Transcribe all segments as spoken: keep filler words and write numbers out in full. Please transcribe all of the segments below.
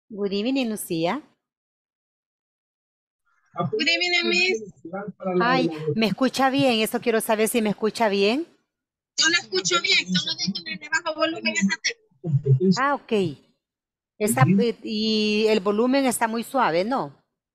Good evening, Lucía. Good evening, Miss. Ay, ¿me escucha bien? Eso quiero saber si me escucha bien. Yo la escucho bien, solo déjeme le bajo volumen a esa tecla. Ah, ok. Está, eh, y el volumen está muy suave, ¿no?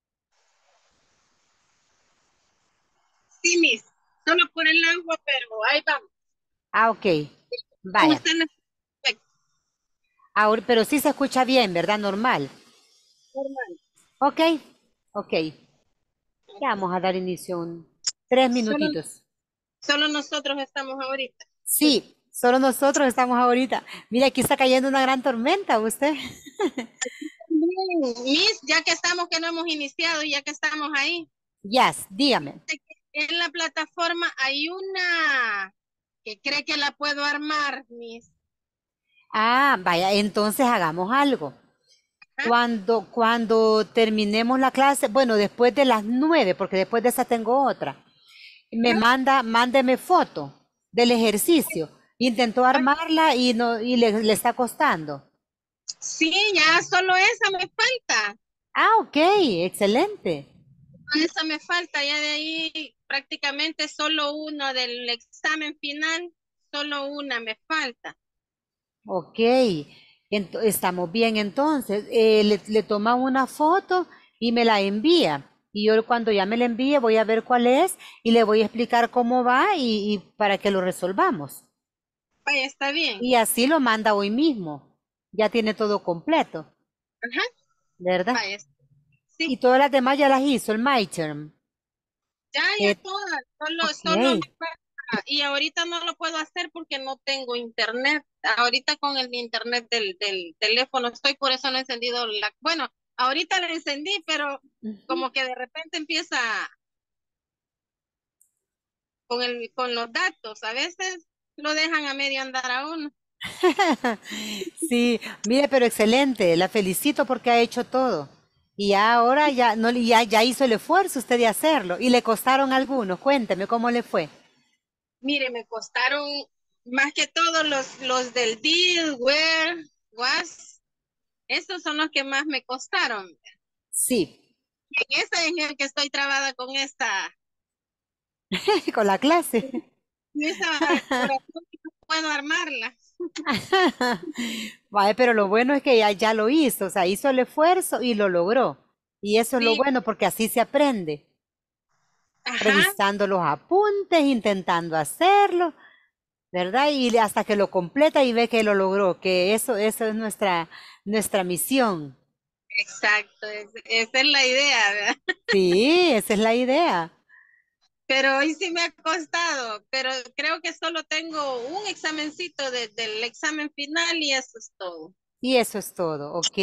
Sí, Miss. Solo por el agua, pero ahí vamos. Ah, ok. Con Vaya. usted no es Ahora, pero sí se escucha bien, ¿verdad? Normal. normal. Ok, ok. Ya vamos a dar inicio un tres Solo, minutitos. solo nosotros estamos ahorita. Sí, solo nosotros estamos ahorita. Mira, aquí está cayendo una gran tormenta, ¿usted? Bien, Miss, ya que estamos, que no hemos iniciado, ya que estamos ahí, Yes, dígame. en la plataforma hay una que cree que la puedo armar, Miss. Ah, vaya, entonces hagamos algo. ¿Ah? Cuando, cuando terminemos la clase, bueno, después de las nueve, porque después de esa tengo otra, me ¿Ah? manda, mándeme foto del ejercicio. Intentó armarla y no, y le, le está costando. Sí, ya solo esa me falta. Ah, ok, excelente. Esa me falta, ya de ahí prácticamente solo uno del examen final, solo una me falta. Ok, ento- estamos bien entonces. Eh, le, le toma una foto y me la envía. Y yo cuando ya me la envíe voy a ver cuál es y le voy a explicar cómo va y, y para que lo resolvamos. Vaya, está bien. Y así lo manda hoy mismo. Ya tiene todo completo, Ajá, ¿verdad? vaya, Y sí, todas las demás ya las hizo el midterm. ya, ya Eh, todas, solo, ok, solo me falta. Y ahorita no lo puedo hacer porque no tengo internet. Ahorita con el internet del, del teléfono estoy, por eso no he encendido la, bueno, ahorita la encendí, pero ujú. como que de repente empieza con el, con los datos. A veces lo dejan a medio andar a uno. Sí, mire, pero excelente. La felicito porque ha hecho todo. Y ya ahora ya, no, le- ya, ya hizo el esfuerzo usted de hacerlo. Y le costaron algunos. Cuénteme cómo le fue. Mire, me costaron más que todo los, los del deal, where, was. Esos son los que más me costaron. Sí, En esa en el que estoy trabada con esta, con la clase. con esa oración que no puedo armarla. Vale, pero lo bueno es que ya, ya lo hizo. O sea, hizo el esfuerzo y lo logró. Y eso es lo Sí, bueno porque así se aprende. ajá, Revisando los apuntes, intentando hacerlo, ¿verdad? Y hasta que lo completa y ve que lo logró, que eso, eso es nuestra, nuestra misión. exacto, es- esa es la idea, ¿verdad? Sí, esa es la idea. Pero hoy sí me ha costado, pero creo que solo tengo un examencito de- del examen final y eso es todo. Y eso es todo, ok.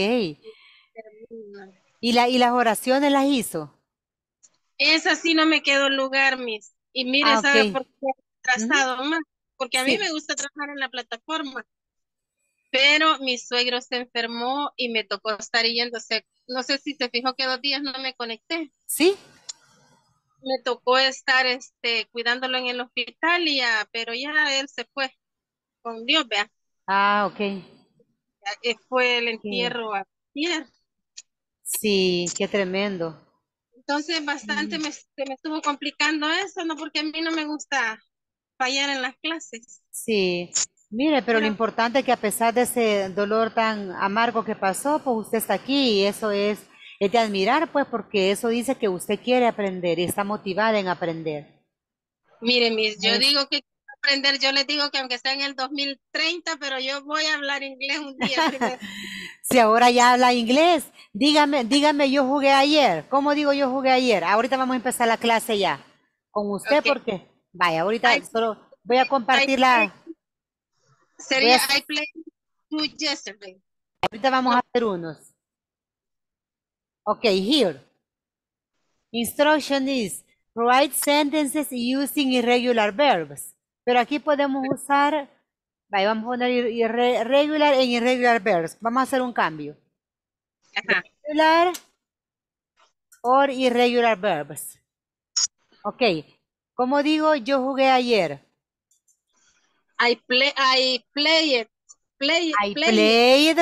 ¿Y, la, y las oraciones las hizo? Esa sí no me quedó lugar, Miss. Y mire, Ah, ok. ¿sabe por qué he Ujú. trazado más? Porque a mí Sí. me gusta trabajar en la plataforma, pero mi suegro se enfermó y me tocó estar yéndose. No sé si se fijó que dos días no me conecté. ¿Sí? Me tocó estar este, cuidándolo en el hospital y ya, pero ya él se fue con Dios, vea. Ah, ok. Ya, eh, fue el Qué- entierro ayer. Sí, qué tremendo. Entonces bastante Mm. me, se me estuvo complicando eso, no porque a mí no me gusta fallar en las clases. Sí. Mire, pero lo Pero importante es que a pesar de ese dolor tan amargo que pasó, pues usted está aquí y eso es, es de admirar, pues, porque eso dice que usted quiere aprender y está motivada en aprender. miren, mis, yo Es, digo que quiero aprender, yo les digo que aunque sea en el dos mil treinta, pero yo voy a hablar inglés un día primero. si ahora ya habla inglés, dígame, dígame, yo jugué ayer. ¿Cómo digo yo jugué ayer? Ahorita vamos a empezar la clase ya. Con usted, Ok. porque, vaya, ahorita I, solo voy a I compartir play, la, voy a, sería I played two yesterday. ahorita vamos a No, hacer unos. Ok, here. Instruction is write sentences using irregular verbs. Pero aquí podemos usar, vaya, vamos a poner ir- irre- regular en irregular verbs. Vamos a hacer un cambio. ajá. Regular or irregular verbs. Ok, como digo, yo jugué ayer. I play, I play it, play, I play it, played.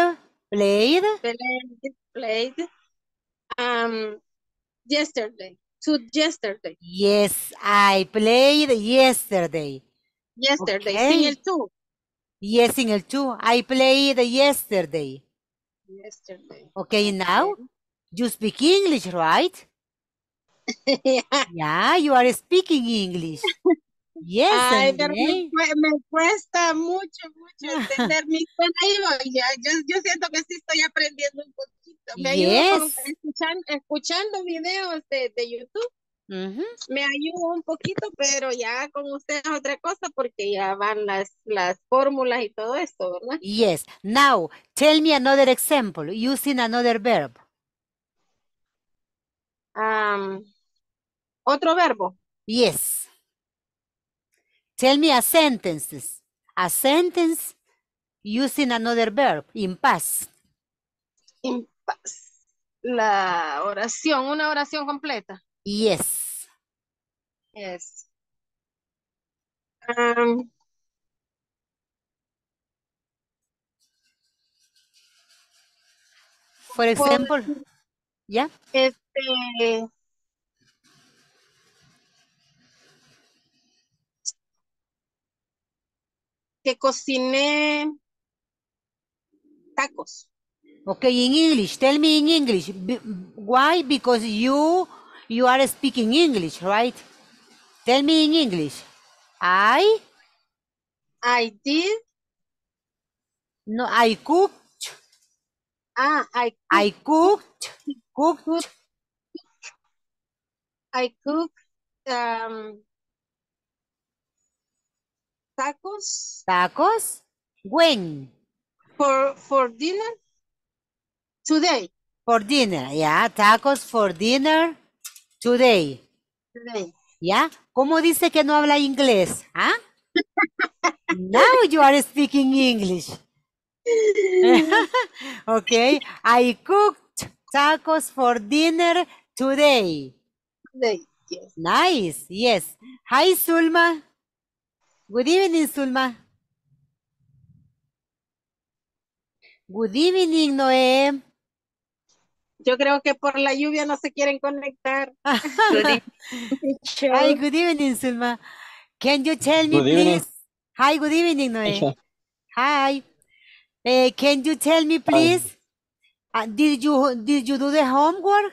Played. Played. Played. Um, yesterday. To yesterday. Yes, I played yesterday. Yesterday. Sin el Okay. to. Yes, in el two. I played yesterday. Yesterday. Okay, now Okay. you speak English, right? Yeah. Yeah, you are speaking English. Yes, Ay, pero me, André. cue- me cuesta mucho, mucho entender mi bueno, ahí voy, ya. Yo, yo siento que sí estoy aprendiendo un poquito. Me ayudo con Yes. escuchando, escuchando videos de, de YouTube. Mhm. Me ayuda un poquito, pero ya con ustedes es otra cosa porque ya van las, las fórmulas y todo esto, ¿verdad? Yes. Now, tell me another example using another verb. Am, otro verbo. Yes. Tell me a sentence. A sentence using another verb in past. Impas. La oración, una oración completa. Yes. Es. am, For puedo example, decir, yeah. este, que cociné tacos. Okay, in English. Tell me in English. Be- why? Because you you are speaking English, right? Tell me in English. I I did. no I cooked. Ah, I I cook, cooked. cook, Cooked I cook um, tacos tacos. When? for for dinner today. For dinner. Yeah, tacos for dinner today. Today. ¿Ya? ¿Cómo dice que no habla inglés? ¿Ah? Now you are speaking English. Okay. I cooked tacos for dinner today. Today. Yes. Nice. Yes. Hi, Sulma. Good evening, Sulma. Good evening, Noé. Yo creo que por la lluvia no se quieren conectar. Good evening, Hi, teacher. good evening, Sulma. Can you tell me, Good evening. please? Hi, good evening, Noé. Teacher. Hi. Eh, can you tell me, please? Uh, did you did you do the homework?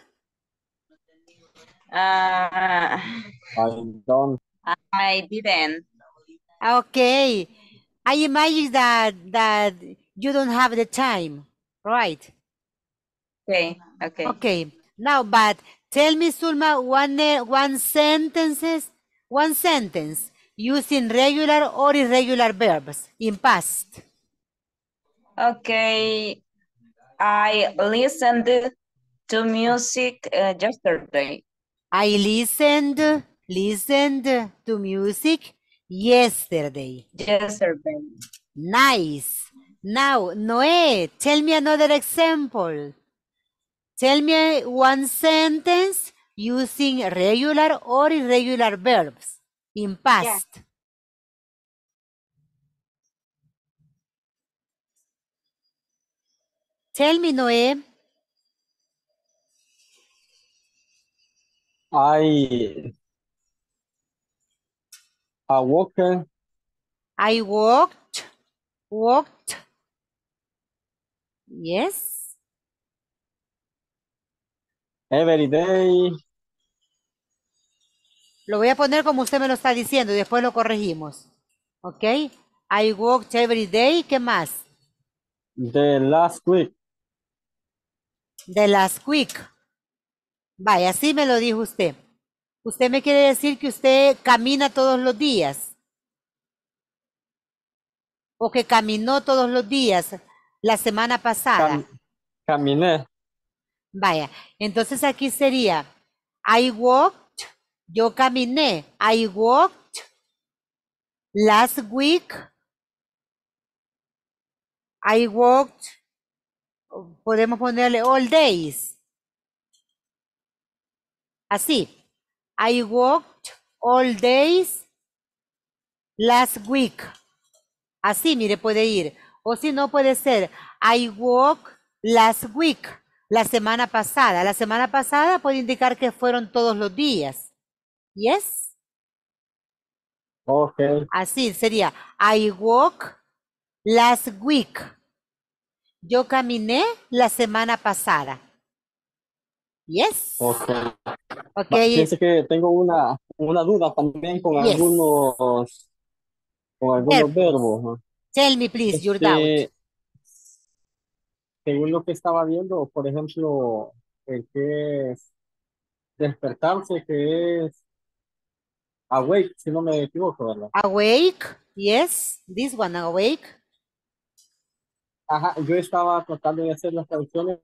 Uh, I don't. I didn't. Okay. I imagine that that you don't have the time, right? Okay, okay. Okay. Now, but tell me, Sulma, one uh, one sentences, one sentence using regular or irregular verbs in past. Okay, I listened to music uh, yesterday. I listened listened to music yesterday. Yesterday. Nice. Now, Noé, tell me another example. Tell me one sentence using regular or irregular verbs in past. Yeah. Tell me, Noé. I I walk I walked, walked. Yes. every day. Lo voy a poner como usted me lo está diciendo y después lo corregimos. ¿Ok? I walked every day. ¿Qué más? The last week. The last week. Vaya, así me lo dijo usted. Usted me quiere decir que usted camina todos los días. O que caminó todos los días la semana pasada. Cam caminé. Vaya, entonces aquí sería I walked, yo caminé. I walked last week. I walked, podemos ponerle all days. Así. I walked all days last week. Así, mire, puede ir. O si no, puede ser I walk last week, la semana pasada. La semana pasada puede indicar que fueron todos los días. Yes. Okay. Así sería, I walk last week. Yo caminé la semana pasada. Yes. Okay. Okay. Fíjense que tengo una, una duda también con Yes. algunos, con algunos verbos. ¿no? Tell me, please, your doubt. Este, según lo que estaba viendo, por ejemplo, el que es despertarse, que es awake, si no me equivoco, ¿verdad? Awake. Yes. This one, awake. Ajá, yo estaba tratando de hacer las traducciones,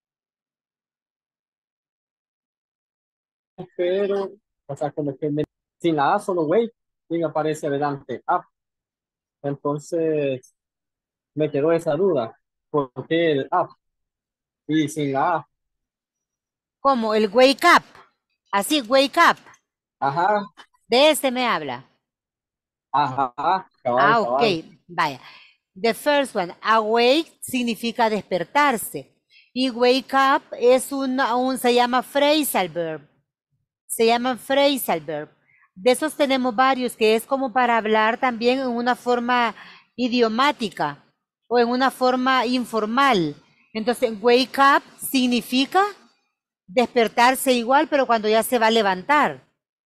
pero, o sea, como que me, sin la A, solo wake, y me aparece adelante up. Entonces, me quedó esa duda. ¿Por qué el up? Y sin la A. Como el wake up. Así, wake up. Ajá, De este me habla. ajá, cabal, Ah, ok. cabal. Vaya. The first one, awake significa despertarse. Y wake up es un, un se llama phrasal verb. Se llaman phrasal verb. De esos tenemos varios que es como para hablar también en una forma idiomática o en una forma informal. Entonces, wake up significa despertarse igual, pero cuando ya se va a levantar.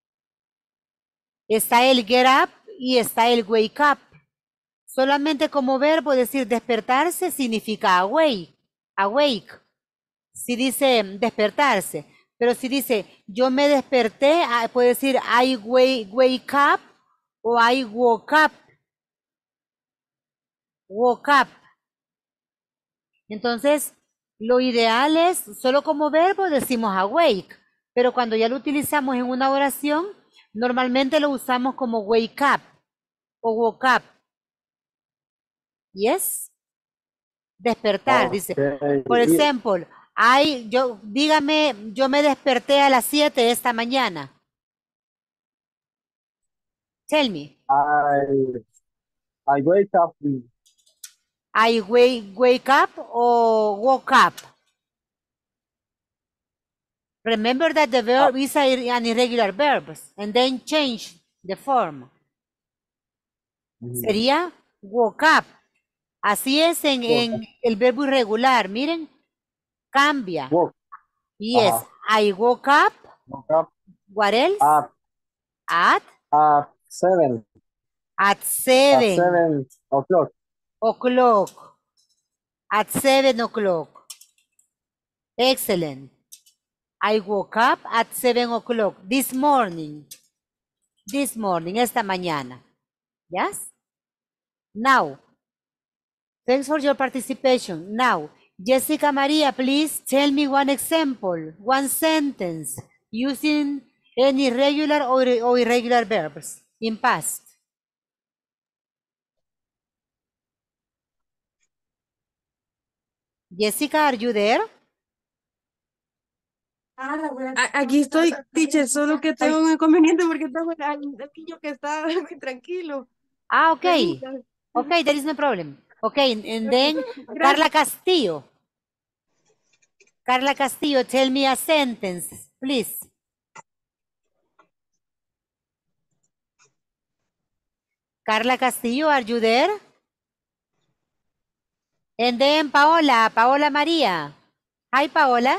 Está el get up y está el wake up. Solamente como verbo decir despertarse significa awake, awake. Si dice despertarse, pero si dice yo me desperté, puede decir I wake, wake up o I woke up. Woke up. Entonces, lo ideal es, solo como verbo decimos awake, pero cuando ya lo utilizamos en una oración, normalmente lo usamos como wake up o woke up. Yes. Despertar, dice. Okay. Por Y- ejemplo, ay, yo, dígame, yo me desperté a las siete esta mañana. Tell me. I, I wake up. I wake, wake up or woke up. Remember that the verb is a- an irregular verb and then change the form. Sería woke up. Así es en, en el verbo irregular. Miren, cambia. Woke, Yes, Ajá. I woke up. woke up What else? at, At at seven, at at seven seven o'clock. o'clock. At seven o'clock. Excellent. I woke up at seven o'clock this morning. This morning, esta mañana. Yes? Now, thanks for your participation. Now, Jessica Maria, please tell me one example, one sentence using any regular or, or irregular verbs in past. Jessica, are you there? A- Aquí estoy, teacher, solo que tengo un inconveniente porque tengo al al niño que está muy tranquilo. Ah, okay. Permítame. Okay, there is no problem. Okay, and then Gracias. Carla Castillo. Carla Castillo, tell me a sentence, please. Carla Castillo, are you there? And then Paola, Paola María. Hi, Paola.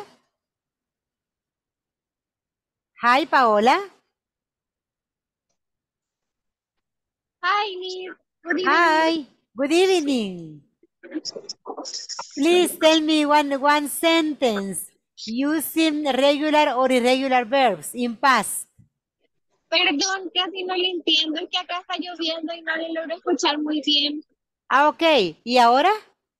Hi, Paola. Hi, Miss. Good evening. Hi, good evening. Please tell me one, one sentence using regular or irregular verbs in past. Perdón, casi no le entiendo. Es que acá está lloviendo y no le logro escuchar muy bien. Ah, ok. ¿Y ahora?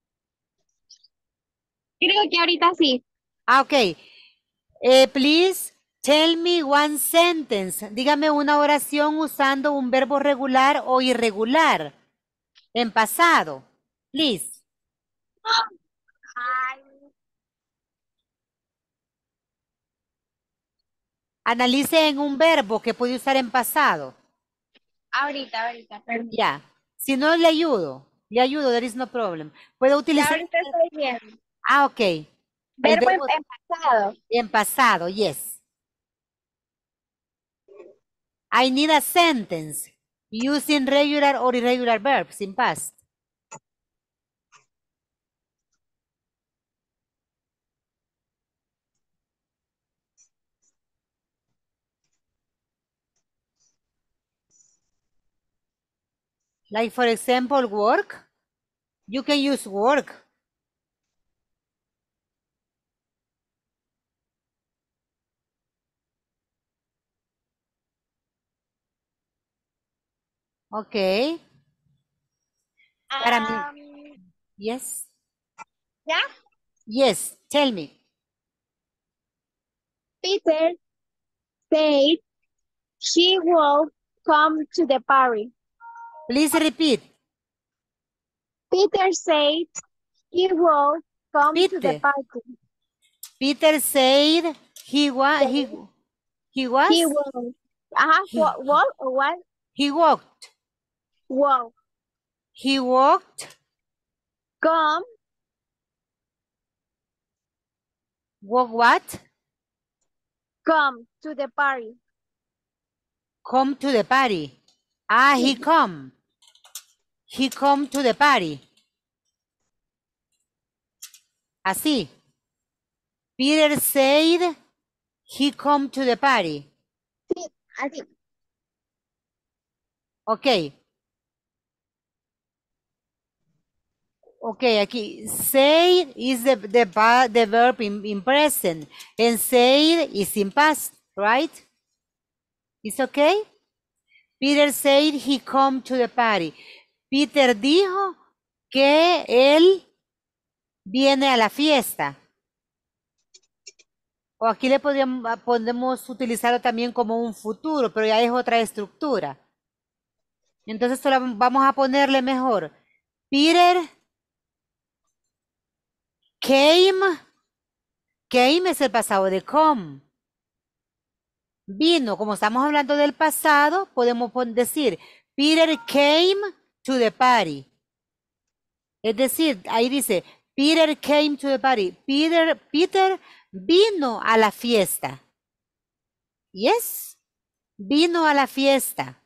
Creo que ahorita sí. Ah, ok. Eh, please tell me one sentence. Dígame una oración usando un verbo regular o irregular en pasado. Please. Ay, Analice en un verbo que puede usar en pasado. ahorita, ahorita, perdón. Ya. Si no, le ayudo. Le ayudo, there is no problem. Puede Ya utilizar. ahorita estoy bien. Ah, ok. El Verbo en, verbo en pasado. en pasado, yes. I need a sentence using regular or irregular verbs in past. Like, for example, work. You can use work. Okay. Para mí, Um, yes. ¿Ya? Yes, tell me. Peter said he will come to the party. Please repeat. Peter said he will come to the Peter. party. Peter said he was he he was He will. Uh-huh. he, What? What? What? he walked. Will He walked. come. Walk what? Come to the party. Come to the party. Ah, he come. He come to the party. Así. Peter said he come to the party. Sí, así. Okay. Okay, aquí. Say is the, the, the verb in, in present. And say is in past, right? It's okay? Peter said he come to the party. Peter dijo que él viene a la fiesta. O aquí le podríamos, podemos utilizarlo también como un futuro, pero ya es otra estructura. Entonces solo vamos a ponerle mejor. Peter came. Came es el pasado de come. Vino, como estamos hablando del pasado, podemos decir, Peter came to the party. Es decir, ahí dice, Peter came to the party. Peter, Peter vino a la fiesta. Yes, vino a la fiesta.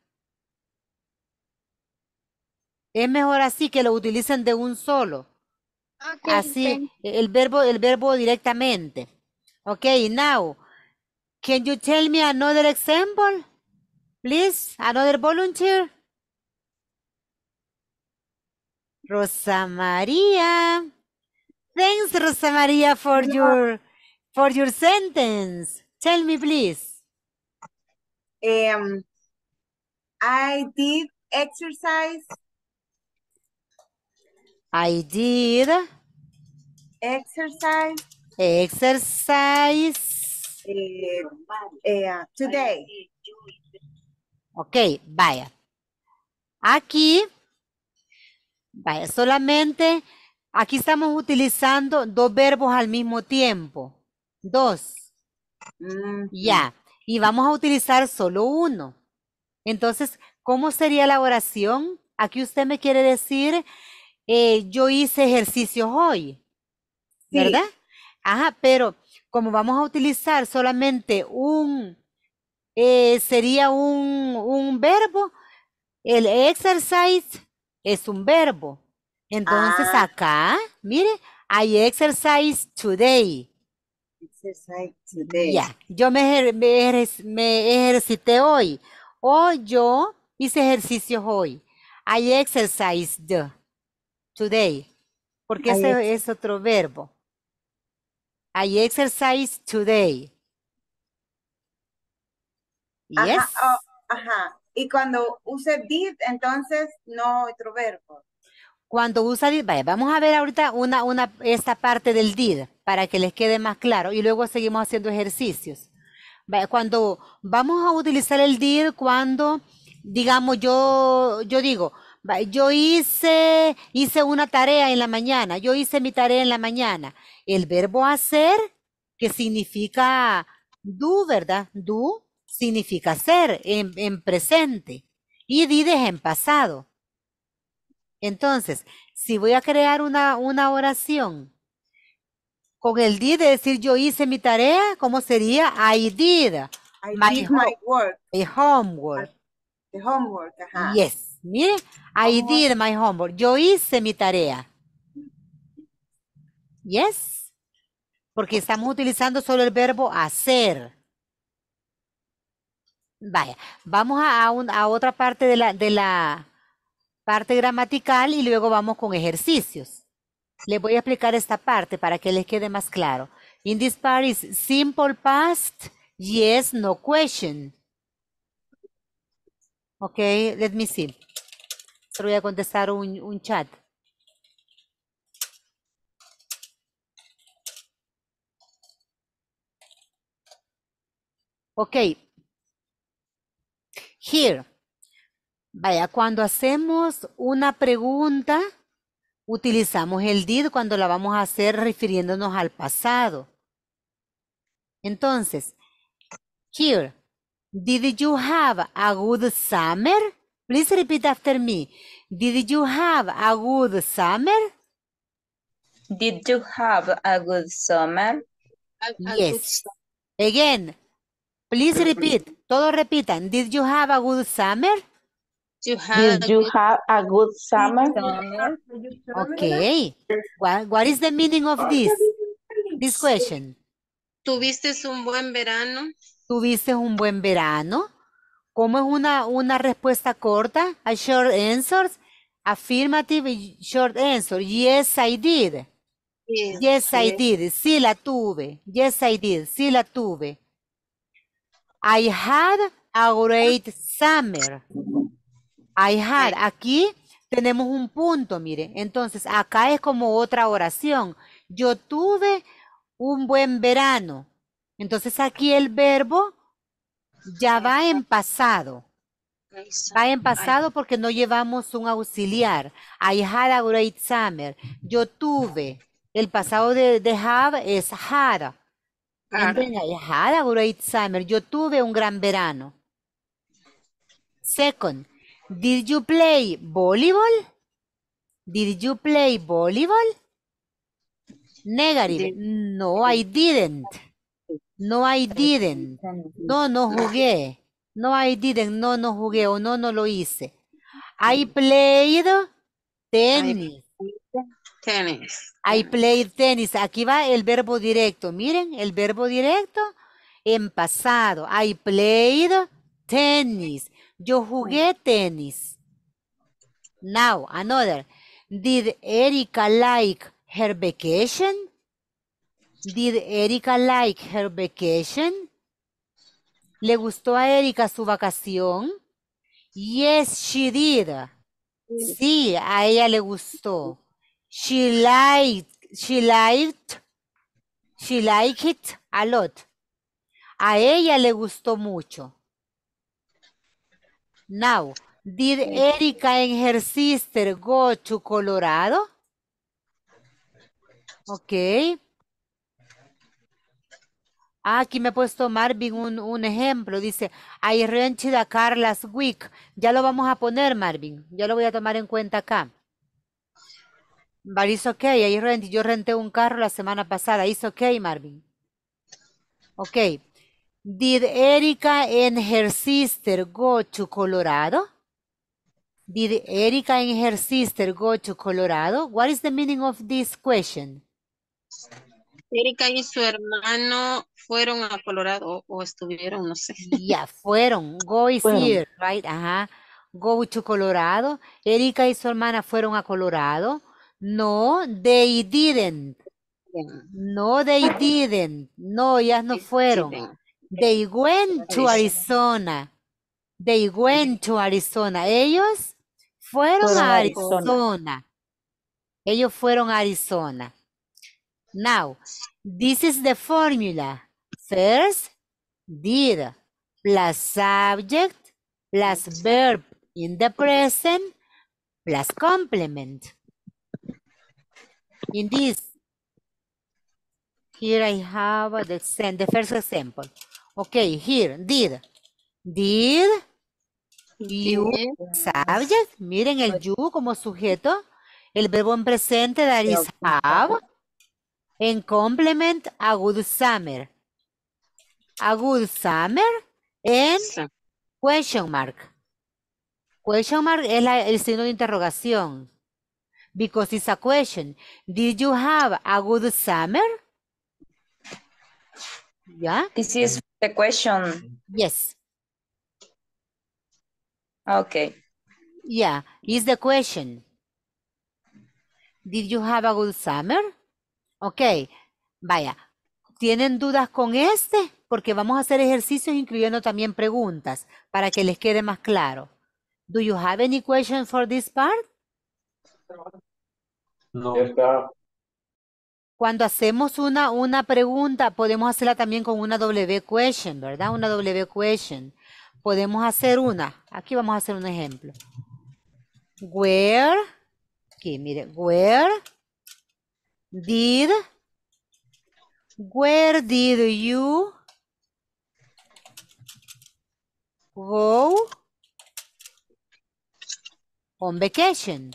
Es mejor así que lo utilicen de un solo. Okay, Así, thank- el verbo, el verbo directamente. Okay, now, can you tell me another example? Please, another volunteer. Rosa Maria. Thanks, Rosa Maria, for your for your sentence. Tell me, please. Um, I did exercise, I did exercise exercise. uh, uh, today. Ok, vaya. Aquí, vaya, solamente, aquí estamos utilizando dos verbos al mismo tiempo. Dos. Mm, Ya. Y vamos a utilizar solo uno. Entonces, ¿cómo sería la oración? Aquí usted me quiere decir, eh, yo hice ejercicios hoy. Sí. ¿Verdad? Ajá, pero como vamos a utilizar solamente un, eh, sería un, un verbo, el exercise es un verbo. Entonces Ah. acá, mire, I exercise today. Exercise today. Ya, yo me, ejer- me, ejer- me ejercité hoy. O yo hice ejercicios hoy. I exercised today. Porque I ese es otro verbo. I exercise today. Ajá, Yes. oh, ajá. Y cuando use did, entonces no otro verbo. Cuando usa did, vaya, vamos a ver ahorita una, una, esta parte del did para que les quede más claro y luego seguimos haciendo ejercicios. Vaya, cuando vamos a utilizar el did, cuando, digamos, yo, yo digo, vaya, yo hice, hice una tarea en la mañana, yo hice mi tarea en la mañana. El verbo hacer, que significa do, ¿verdad? Do significa ser en, en presente y did es en pasado. Entonces, si voy a crear una, una oración Con el did de decir yo hice mi tarea, ¿cómo sería? I did I my, did my work, my homework. the homework, ajá. Yes, mire, I Homework. did my homework. Yo hice mi tarea. Yes, porque estamos utilizando solo el verbo hacer. Vaya, vamos a, a, un- a otra parte de la, de la parte gramatical y luego vamos con ejercicios. Les voy a explicar esta parte para que les quede más claro. In this part is simple past, yes, no question. Ok, let me see. Solo voy a contestar un, un chat. Ok. Here. Vaya, cuando hacemos una pregunta, utilizamos el did cuando la vamos a hacer refiriéndonos al pasado. Entonces, here, did you have a good summer? Please repeat after me. Did you have a good summer? Did you have a good summer? A- a Yes. good- Again, please repeat. Todos repitan. Did you have a good summer? You had Did a you good- have a good summer? Summer. Okay. What, what is the meaning of this? This question. ¿Tuviste un buen verano? ¿Tuviste un buen verano? ¿Cómo es una, una respuesta corta? A short answer. Affirmative y short answer. Yes, I did. Yes, I did. Sí la tuve. Yes, I did. Sí la tuve. I had a great summer. I had. Aquí tenemos un punto, mire. Entonces, acá es como otra oración. Yo tuve un buen verano. Entonces, aquí el verbo ya va en pasado. Va en pasado porque no llevamos un auxiliar. I had a great summer. Yo tuve. El pasado de, de have es had. Entienden, I had a great summer. Yo tuve un gran verano. Second, did you play volleyball? Did you play volleyball? Negative. No, I didn't. No, I didn't. No, no jugué. No, I didn't. No, no jugué o no, no lo hice. I played tennis. Tennis. I played tennis. Aquí va el verbo directo. Miren, el verbo directo en pasado. I played tennis. Yo jugué tenis. Now, another. Did Erika like her vacation? Did Erika like her vacation? ¿Le gustó a Erika su vacación? Yes, she did. Sí, a ella le gustó. She liked, she liked, she liked it a lot. A ella le gustó mucho. Now, did Erika and her sister go to Colorado? Ok. Ah, aquí me ha puesto Marvin un, un ejemplo. Dice, I rented a car last week. Ya lo vamos a poner, Marvin. Ya lo voy a tomar en cuenta acá. But it's okay, I rent, yo renté un carro la semana pasada. It's okay, Marvin. Ok. Did Erika and her sister go to Colorado? Did Erika and her sister go to Colorado? What is the meaning of this question? Erika y su hermano fueron a Colorado o, o estuvieron, no sé. Ya, fueron. Go is Fueron. here, right? Ajá. Go to Colorado. Erika y su hermana fueron a Colorado. No, they didn't. No, they didn't. No, ellas no fueron. They went to Arizona. They went to Arizona. Ellos fueron Fueron a a Arizona. Arizona. Ellos fueron a Arizona. Now, this is the formula. First, did plus subject plus verb in the present plus complement. In this, here I have the, sen- the first example. Okay, here, did. Did you subject. Miren el you como sujeto. El verbo en presente that is have. En complement, a good summer. A good summer en Sí. question mark. Question mark es la- el signo de interrogación. Because it's a question. Did you have a good summer? Yeah? This is the question. Yes. Okay. Yeah, is the question. Did you have a good summer? Ok, vaya. ¿Tienen dudas con este? Porque vamos a hacer ejercicios incluyendo también preguntas para que les quede más claro. Do you have any questions for this part? No. Cuando hacemos una, una pregunta, podemos hacerla también con una W question, ¿verdad? Una W question. Podemos hacer una. Aquí vamos a hacer un ejemplo. Where, aquí, mire, where did, where did you go on vacation?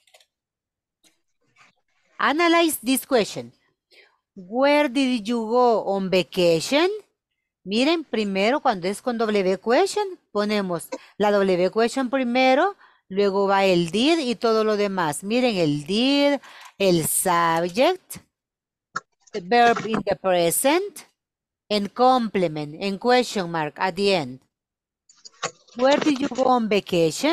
Analyze this question. Where did you go on vacation? Miren, primero cuando es con W question, ponemos la W question primero, luego va el did y todo lo demás. Miren, el did, el subject, the verb in the present, and complement, and question mark at the end. Where did you go on vacation?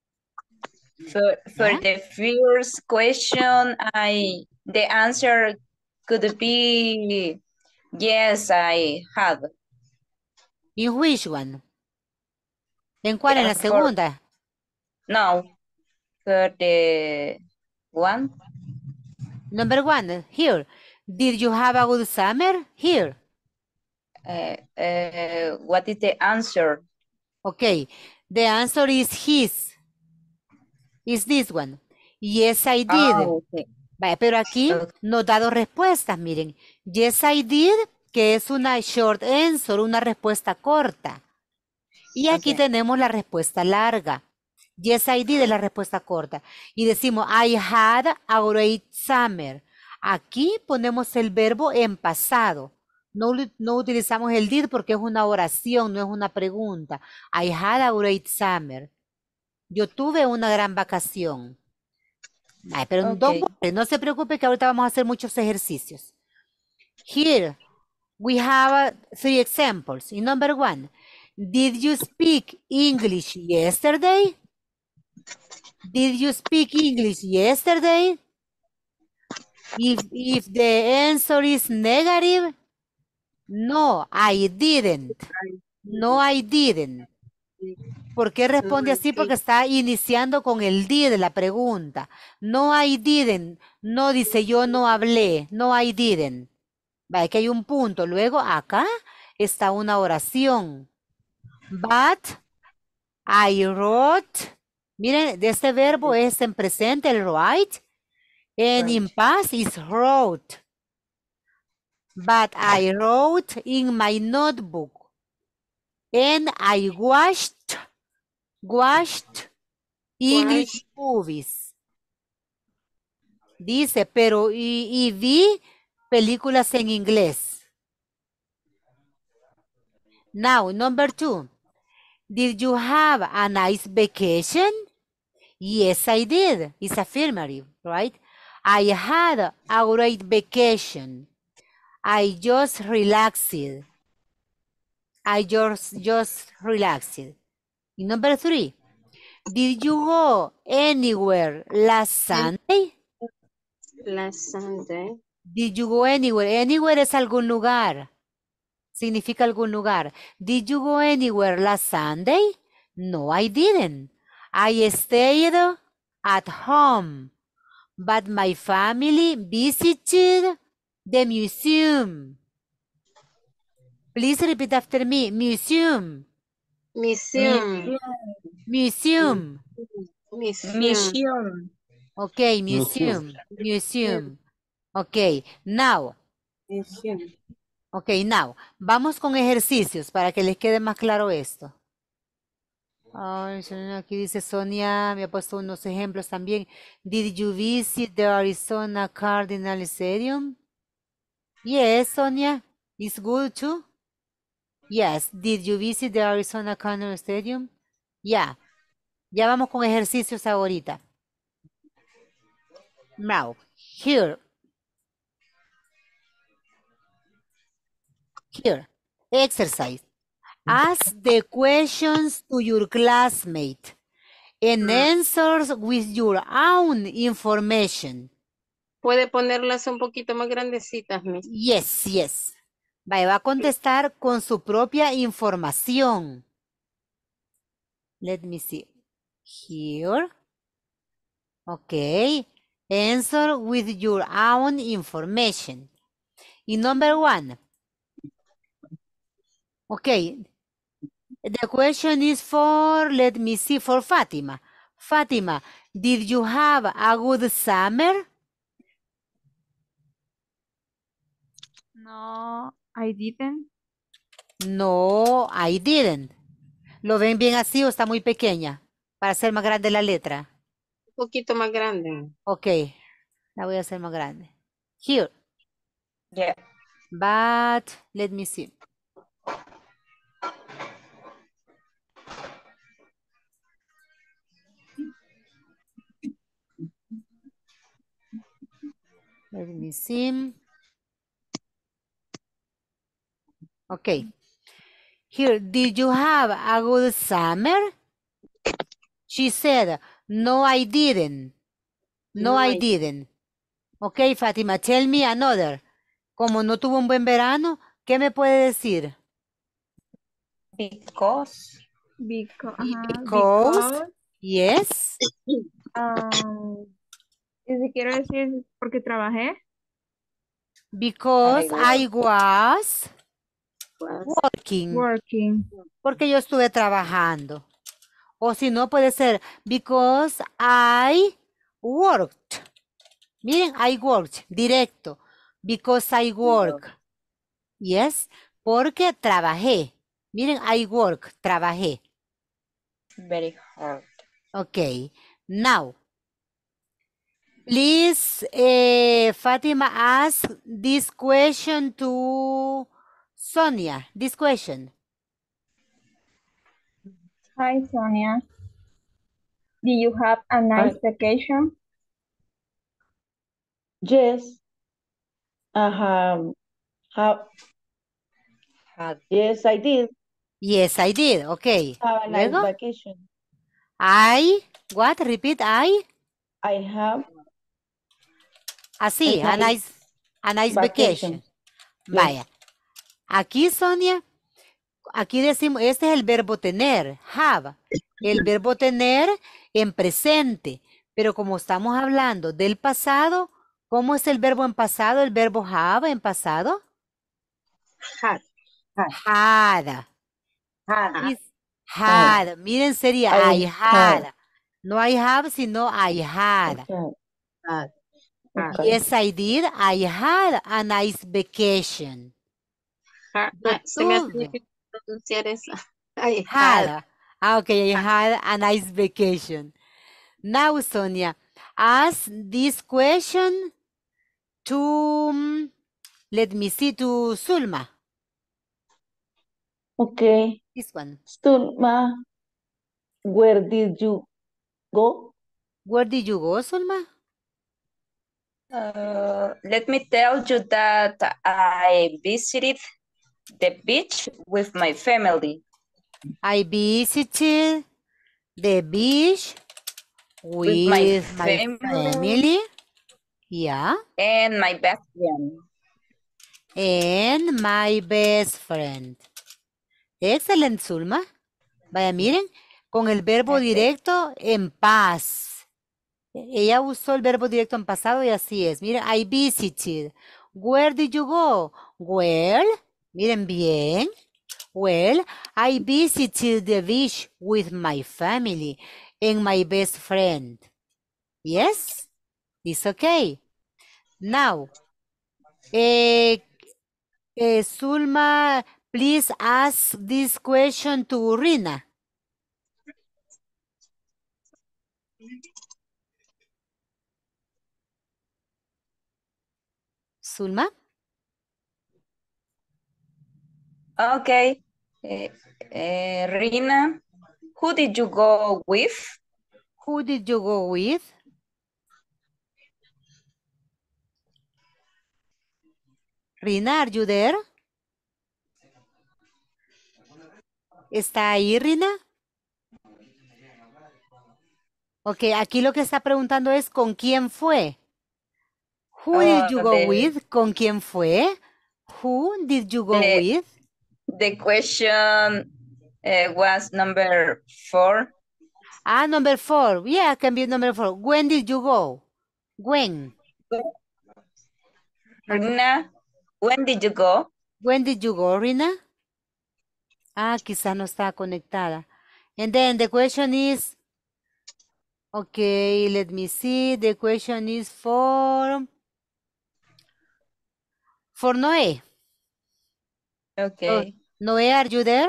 For, for Yeah. the first question, I the answer could be yes, I had. ¿In which one? ¿En cuál? En la For- segunda. No, for the one. Number one, here. Did you have a good summer? Here. Uh, uh, what is the answer? Okay, the answer is his. Is this one. Yes, I did. Ah, okay. Vaya, pero aquí Okay. nos da dos respuestas, miren. Yes, I did, que es una short answer, una respuesta corta. Y aquí Okay. tenemos la respuesta larga. Yes, I did es la respuesta corta. Y decimos, I had a great summer. Aquí ponemos el verbo en pasado. No, li- no utilizamos el did porque es una oración, no es una pregunta. I had a great summer. Yo tuve una gran vacación. Ay, pero don't Okay. worry, no se preocupe que ahorita vamos a hacer muchos ejercicios. Here we have uh, three examples. In number one, did you speak English yesterday? Did you speak English yesterday? If, if the answer is negative, no, I didn't. No, I didn't. ¿Por qué responde así? Porque está iniciando con el did de la pregunta. No, I didn't. No dice yo no hablé. No, I didn't. Vaya que hay un punto. Luego acá está una oración. But I wrote. Miren, de este verbo es en presente el write. And in past is wrote. But I wrote in my notebook. And I watched, watched English movies. Dice, pero y, y vi películas en inglés. Now, number two. Did you have a nice vacation? Yes, I did. It's affirmative, right? I had a great vacation. I just relaxed. I just, just relaxed. And number three. Did you go anywhere last Sunday? Last Sunday. Did you go anywhere? Anywhere es algún lugar. Significa algún lugar. Did you go anywhere last Sunday? No, I didn't. I stayed at home. But my family visited the museum. Please repeat after me. Museum. Museum. Museum. Museum. Mission. Okay, museum. Museum. Okay, now. Ok, now, vamos con ejercicios para que les quede más claro esto. Ay, aquí dice Sonia, me ha puesto unos ejemplos también. Did you visit the Arizona Cardinal Stadium? Yes, Sonia, it's good too. Yes, did you visit the Arizona Cardinal Stadium? Yeah, ya vamos con ejercicios ahorita. Now, here. Here, exercise. Ask the questions to your classmate and answers with your own information. Puede ponerlas un poquito más grandecitas, Miss. Yes, yes. Va, va a contestar con su propia información. Let me see. Here. Okay. Answer with your own information. Y number one. Okay. The question is for, let me see, for Fatima. Fatima, did you have a good summer? No, I didn't. No, I didn't. ¿Lo ven bien así o está muy pequeña? Para hacer más grande la letra. Un poquito más grande. Ok, la voy a hacer más grande. Here, Yeah. but let me see. Let me see. Okay. Here, did you have a good summer? She said, no, I didn't. No, No, I I- didn't. Okay, Fatima, tell me another. Como no tuvo un buen verano, ¿qué me puede decir? Because. Because, Because, yes. um, y si quiero decir porque trabajé, Because I I was pues, working. working. Porque yo estuve trabajando. O si no, puede ser because I worked. Miren, I worked, directo. Because I work. Yes, porque trabajé. Miren, I work, trabajé. Very hard. Okay, now, please, eh, Fatima, ask this question to Sonia. This question. Hi, Sonia. Did you have a nice Hi. vacation? Yes, I have, have, Had. yes, I did Yes, I did. Okay. have a nice Luego, vacation. I, what? Repeat, I. I have Así, a a nice nice, a nice vacation. vacation. Vaya. Aquí, Sonia, aquí decimos, este es el verbo tener, have. El verbo tener en presente. Pero como estamos hablando del pasado, ¿cómo es el verbo en pasado? El verbo have en pasado. had, Had. Had. Is- Had. Miren, sería I, I had. had. No I have, sino I had. Okay. had. Okay. Yes, I did. I had a nice vacation. Ha- Yo ah, se me hace tuve. difícil pronunciar eso. I Had. had. Ah, okay, I had a nice vacation. Now, Sonia, ask this question to, mm, let me see, to Sulma. Okay. This one. Stulma, where did you go? Where did you go, Sulma? Uh, let me tell you that I visited the beach with my family. I visited the beach with, With my my family. family. Yeah. And my best friend. And my best friend. Excelente, Zulma. Vaya, miren, con el verbo Okay. directo en paz. Ella usó el verbo directo en pasado y así es. Miren, I visited. Where did you go? Well, miren bien. Well, I visited the beach with my family and my best friend. Yes, it's okay. Now, eh, eh, Zulma, please ask this question to Rina. Zulma? Okay. Eh, eh, Rina, who did you go with? Who did you go with? Rina, are you there? ¿Está ahí, Rina? Ok, aquí lo que está preguntando es ¿con quién fue? Who did you Oh, go the- with? ¿Con quién fue? Who did you go The- with? The question uh, was number four. Ah, number four. Yeah, can be number four. When did you go? When? Rina, when did you go? When did you go, Rina? Ah, quizá no está conectada. And then the question is, okay, let me see. The question is for, for Noé. Okay. Noé, are you there?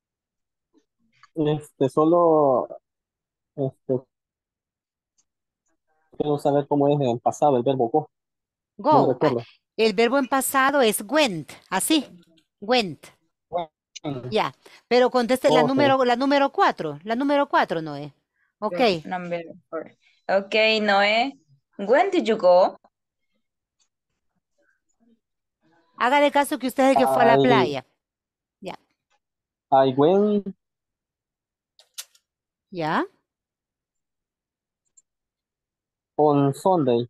Este, solo, este, quiero saber cómo es en pasado el verbo go. No Go. recuerdo. El verbo en pasado es went, así. Went. Ya. Pero conteste la Ok. número, la número cuatro. La número cuatro, Noé. Ok. Number four. Okay, Noé, when did you go? Hágale caso que usted es el que fue a la I- playa. Ya. I went ¿Ya? on Sunday.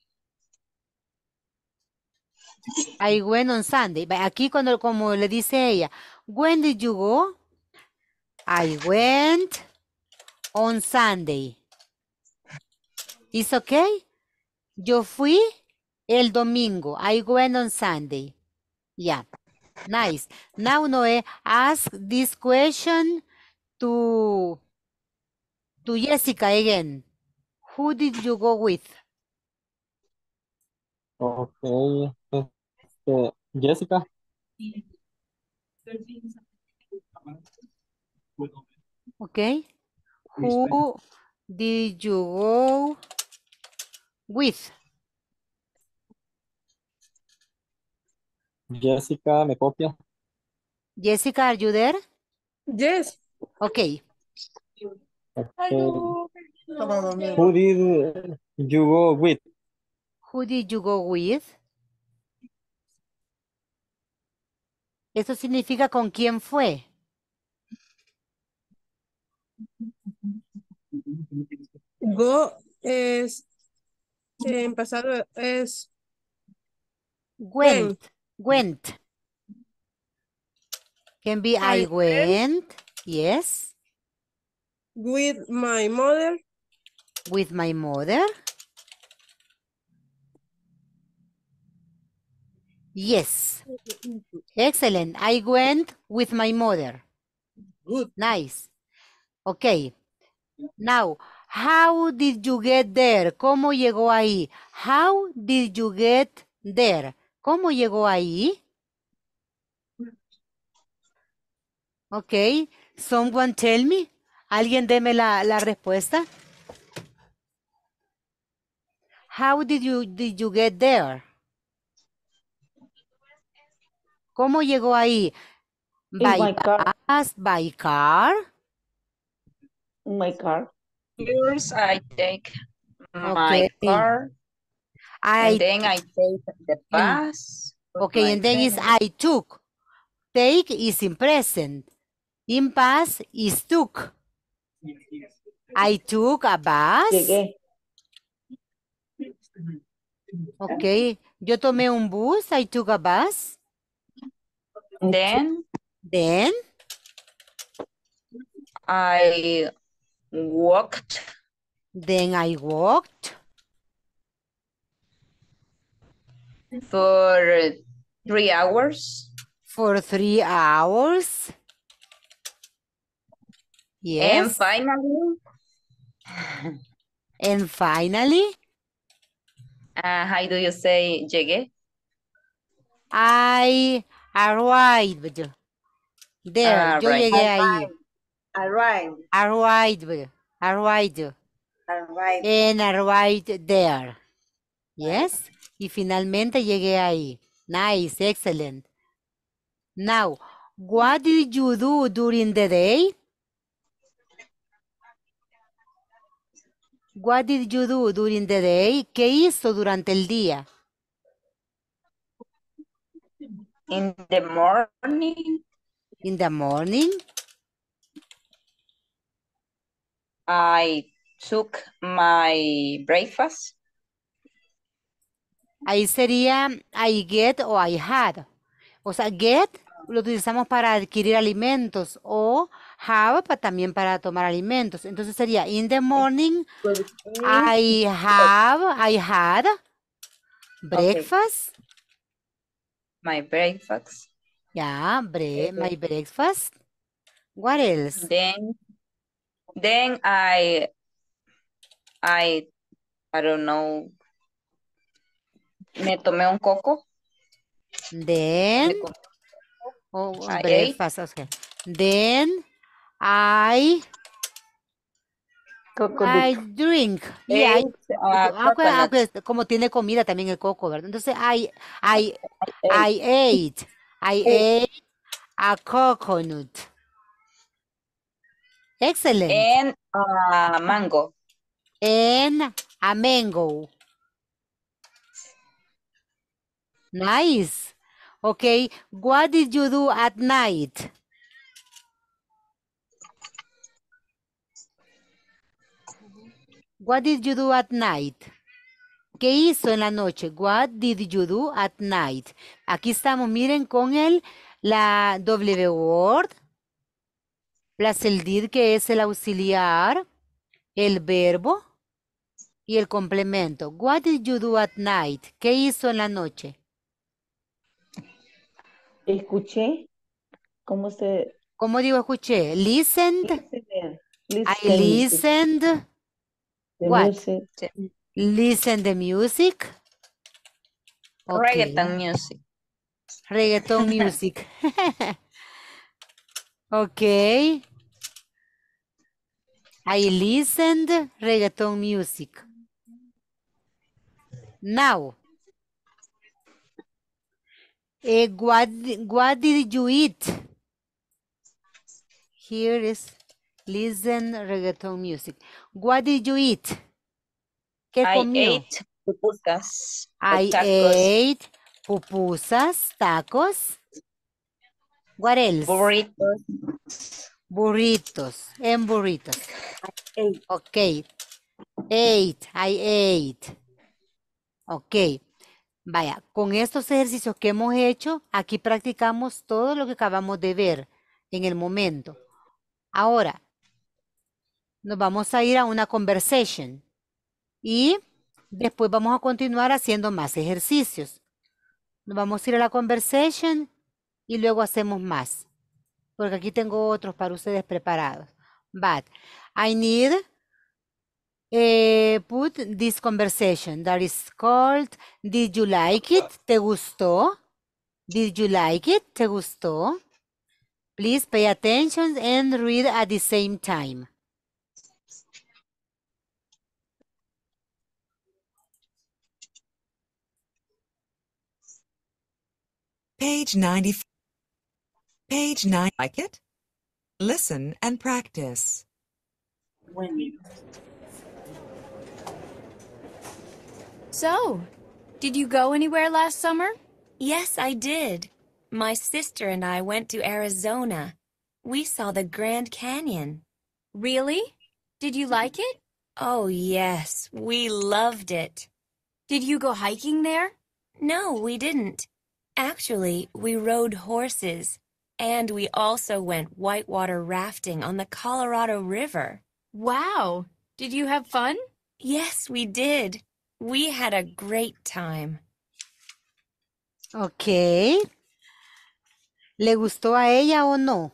I went on Sunday. Va, aquí cuando, como le dice ella, when did you go? I went on Sunday. ¿Is okay? Yo fui el domingo. I went on Sunday. Yeah. Nice. Now, Noé, ask this question to, to Jessica again. Who did you go with? Ok. Este, Jessica. Okay. Who did you go with? Jessica, ¿me copia? Jessica, are you there? Yes. Okay. Okay. Who did you go with? Who did you go with? Eso significa con quién fue. Go es, en pasado es Went. Went. Can be I, I went. Yes. with my mother. With my mother. Yes. Excellent. I went with my mother. Good. Nice. Okay. Now, how did you get there? ¿Cómo llegó ahí? How did you get there? ¿Cómo llegó ahí? Okay. Someone tell me. ¿Alguien deme la, la respuesta? How did you, did you get there? ¿Cómo llegó ahí? In By my car. bus, by car. In my car. First, I take my Okay. car, I, and then I take the and- bus. with okay, my and then is friend. I took. Take is in present. In past is took. I took a bus. Llegué. Okay. Yo tomé un bus. I took a bus. Then Then I walked Then I walked for three hours. for three hours. And Yes. finally, And finally, uh, how do you say llegué? I arrived there. Ah, Yo right. llegué ahí. Arrive. Arrived. Arrived. Arrive. And arrived there. Yes. Y finalmente llegué ahí. Nice. Excellent. Now, What did you do during the day? What did you do during the day? ¿Qué hizo durante el día? In the morning, In the morning, I took my breakfast. ahí sería I get o I had. O sea, get lo utilizamos para adquirir alimentos o have pa- también para tomar alimentos. Entonces sería in the morning, I have, I had breakfast. My breakfast. Yeah, bre my breakfast. What else? Then, then I, I, I don't know. Me tomé un coco. Then, Me comí- oh, I breakfast, okay. Then I, I drink. Yeah, I- ate uh, ah, pues, ah, coconut. pues, como tiene comida también el coco, ¿verdad? Entonces, I, I, I ate, I ate a coconut. Excellent. And uh, mango. And a mango. Nice. Okay, what did you do at night? What did you do at night? ¿Qué hizo en la noche? What did you do at night? Aquí estamos, miren, con el, la W word, plus el did, que es el auxiliar, el verbo y el complemento. What did you do at night? ¿Qué hizo en la noche? Escuché. ¿Cómo se...? ¿Cómo digo escuché? Listened. Listener. I Listen music. listened. The What? music. Listen the music. Okay. Reggaeton music. Reggaeton music. Okay. I listened reggaeton music. Now, eh, what, what did you eat? Here is listen reggaeton music. What did you eat? ¿Qué I comió? ate pupusas. or I tacos, ate pupusas, tacos. What else? burritos. Burritos, en burritos. Ate. Ok. Ate, I ate. Ok. Vaya, con estos ejercicios que hemos hecho, aquí practicamos todo lo que acabamos de ver en el momento. Ahora, nos vamos a ir a una conversation y después vamos a continuar haciendo más ejercicios. Nos vamos a ir a la conversation y luego hacemos más. Porque aquí tengo otros para ustedes preparados. But I need eh, put this conversation that is called Did you like it? ¿Te gustó? Did you like it? ¿Te gustó? Please pay attention and read at the same time. Page ninety. Page nine. Like it? Listen and practice. So, did you go anywhere last summer? Yes, I did. My sister and I went to Arizona. We saw the Grand Canyon. Really? Did you like it? Oh, yes. We loved it. Did you go hiking there? No, we didn't. Actually, we rode horses. And we also went whitewater rafting on the Colorado River. Wow! Did you have fun? Yes, we did. We had a great time. Ok. ¿Le gustó a ella o no?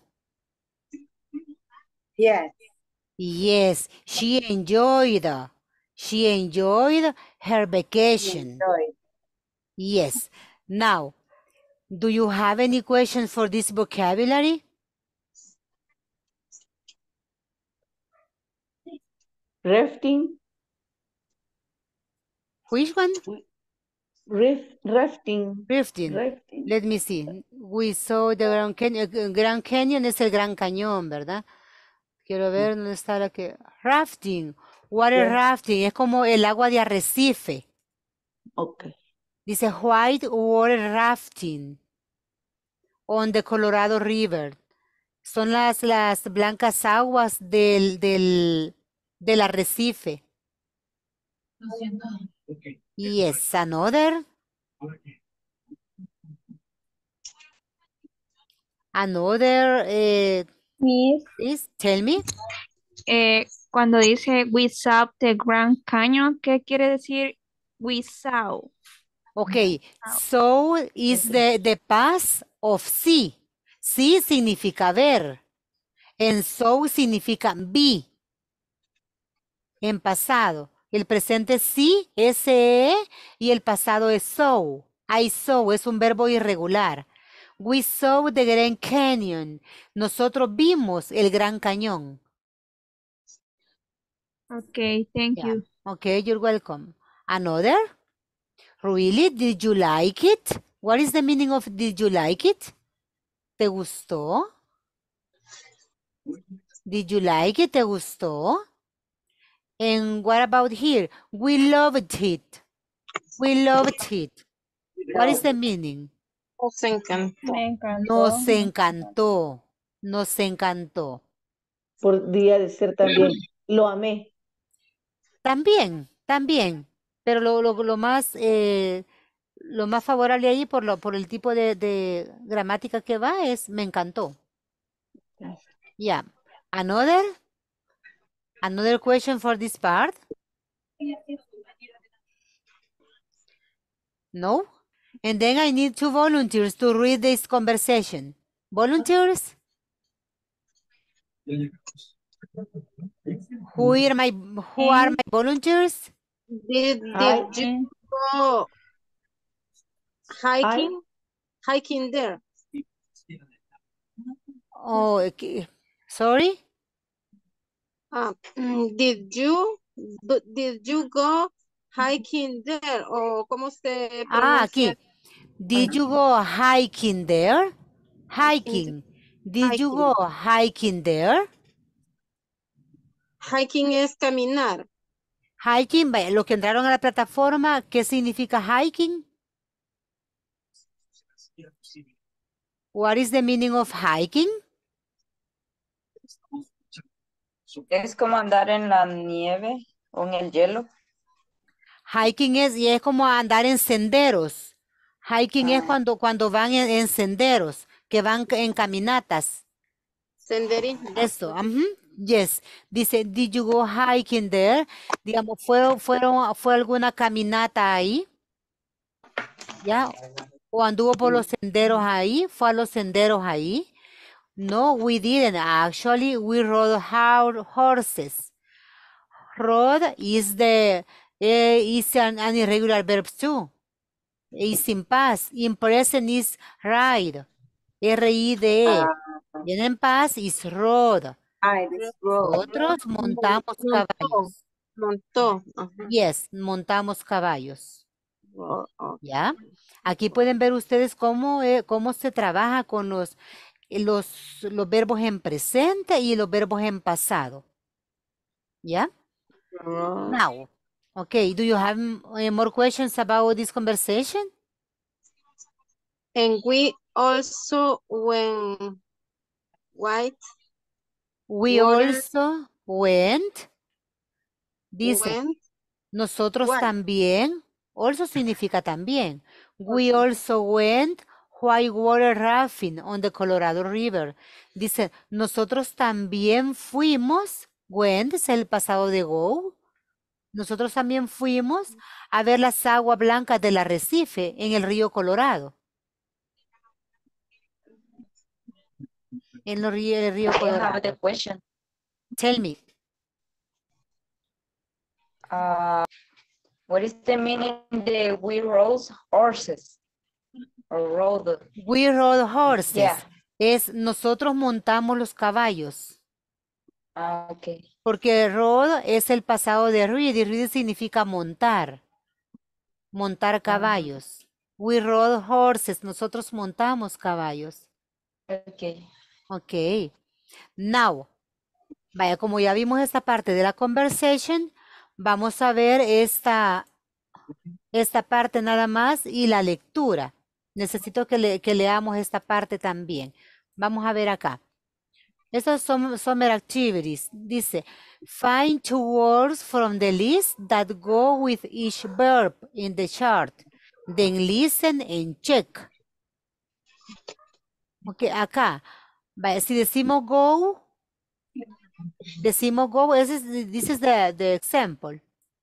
Yes. Yes, she enjoyed. She enjoyed her vacation. Enjoy. Yes. Now, do you have any questions for this vocabulary? Rafting. Which one? Rif, rafting. Rifting. Rafting. Let me see. We saw the Grand Canyon. El Grand Canyon es el Gran Cañón, ¿verdad? Quiero ver dónde está la que... Rafting. Water Yeah. rafting. Es como el agua de arrecife. Okay. Dice white water rafting on the Colorado River. Son las, las blancas aguas del, del, del arrecife. Yes, another. Another, eh, Miss, please tell me. eh, cuando dice we saw the Grand Canyon, ¿qué quiere decir we saw? Okay, so is the, the past of see. See significa ver. En so significa be. En pasado. El presente es see, S E, y el pasado es saw. I saw es un verbo irregular. We saw the Grand Canyon. Nosotros vimos el Gran Cañón. Okay, thank Yeah. you. Okay, you're welcome. Another? Really? Did you like it? What is the meaning of did you like it? ¿Te gustó? Did you like it? ¿Te gustó? And what about here? We loved it. We loved it. What is the meaning? Nos encantó. Me encantó. Nos encantó. Nos encantó. Podría decir también, lo amé. También, también. Pero lo, lo, lo más eh, lo más favorable ahí por lo por el tipo de, de gramática que va es me encantó. Yeah. Another? Another question for this part? No? And then I need two volunteers to read this conversation. Volunteers? Who are my who are my volunteers? Did, I- did you go hiking? Hiking there. Oh, okay. Sorry? Ah, mm, did you do- did you go hiking there? O cómo se Ah, pronuncia? aquí. Did you go hiking there? Hiking. Did you go hiking there? Hiking es caminar. Hiking, vaya, los que entraron a la plataforma, ¿qué significa hiking? What is the meaning of hiking? Es como andar en la nieve o en el hielo. Hiking es, y es como andar en senderos. Hiking es cuando, cuando van en, en senderos, que van en caminatas. Senderismo. Eso, ujú, yes. Dice, did you go hiking there? Digamos, ¿fue, fueron, ¿fue alguna caminata ahí? ¿Ya? ¿O anduvo por los senderos ahí? ¿Fue a los senderos ahí? No, we didn't. Actually, we rode our horses. Rode is the eh, is an, an irregular verb too. Is in past. In present is ride. R I D E. Y en past is rode. Nosotros montamos caballos. Montó. Ajá. Yes, montamos caballos. Oh, oh. ¿Ya? Aquí pueden ver ustedes cómo, eh, cómo se trabaja con los, eh, los, los verbos en presente y los verbos en pasado. ¿Ya? Oh. Now, okay, do you have uh, more questions about this conversation? And we also when white We water also went. Dice, went nosotros What? también. Also significa también. We also went whitewater rafting on the Colorado River. Dice, nosotros también fuimos, went es el pasado de go. Nosotros también fuimos a ver las aguas blancas del arrecife en el río Colorado. En el río, el río I have Colorado. the question. Tell me. Uh, what is the meaning de we rode horses? Or rode? We rode horses. Yeah. Es nosotros montamos los caballos. Ah, okay. Porque rode es el pasado de read y read significa montar. Montar caballos. We rode horses. Nosotros montamos caballos. Okay. Ok. Now, vaya, como ya vimos esta parte de la conversation, vamos a ver esta, esta parte nada más y la lectura. Necesito que, le, que leamos esta parte también. Vamos a ver acá. Estos son summer activities. Dice, find two words from the list that go with each verb in the chart. Then listen and check. Ok, acá. Vaya, si decimos go, decimos go, this is, this is the, the example.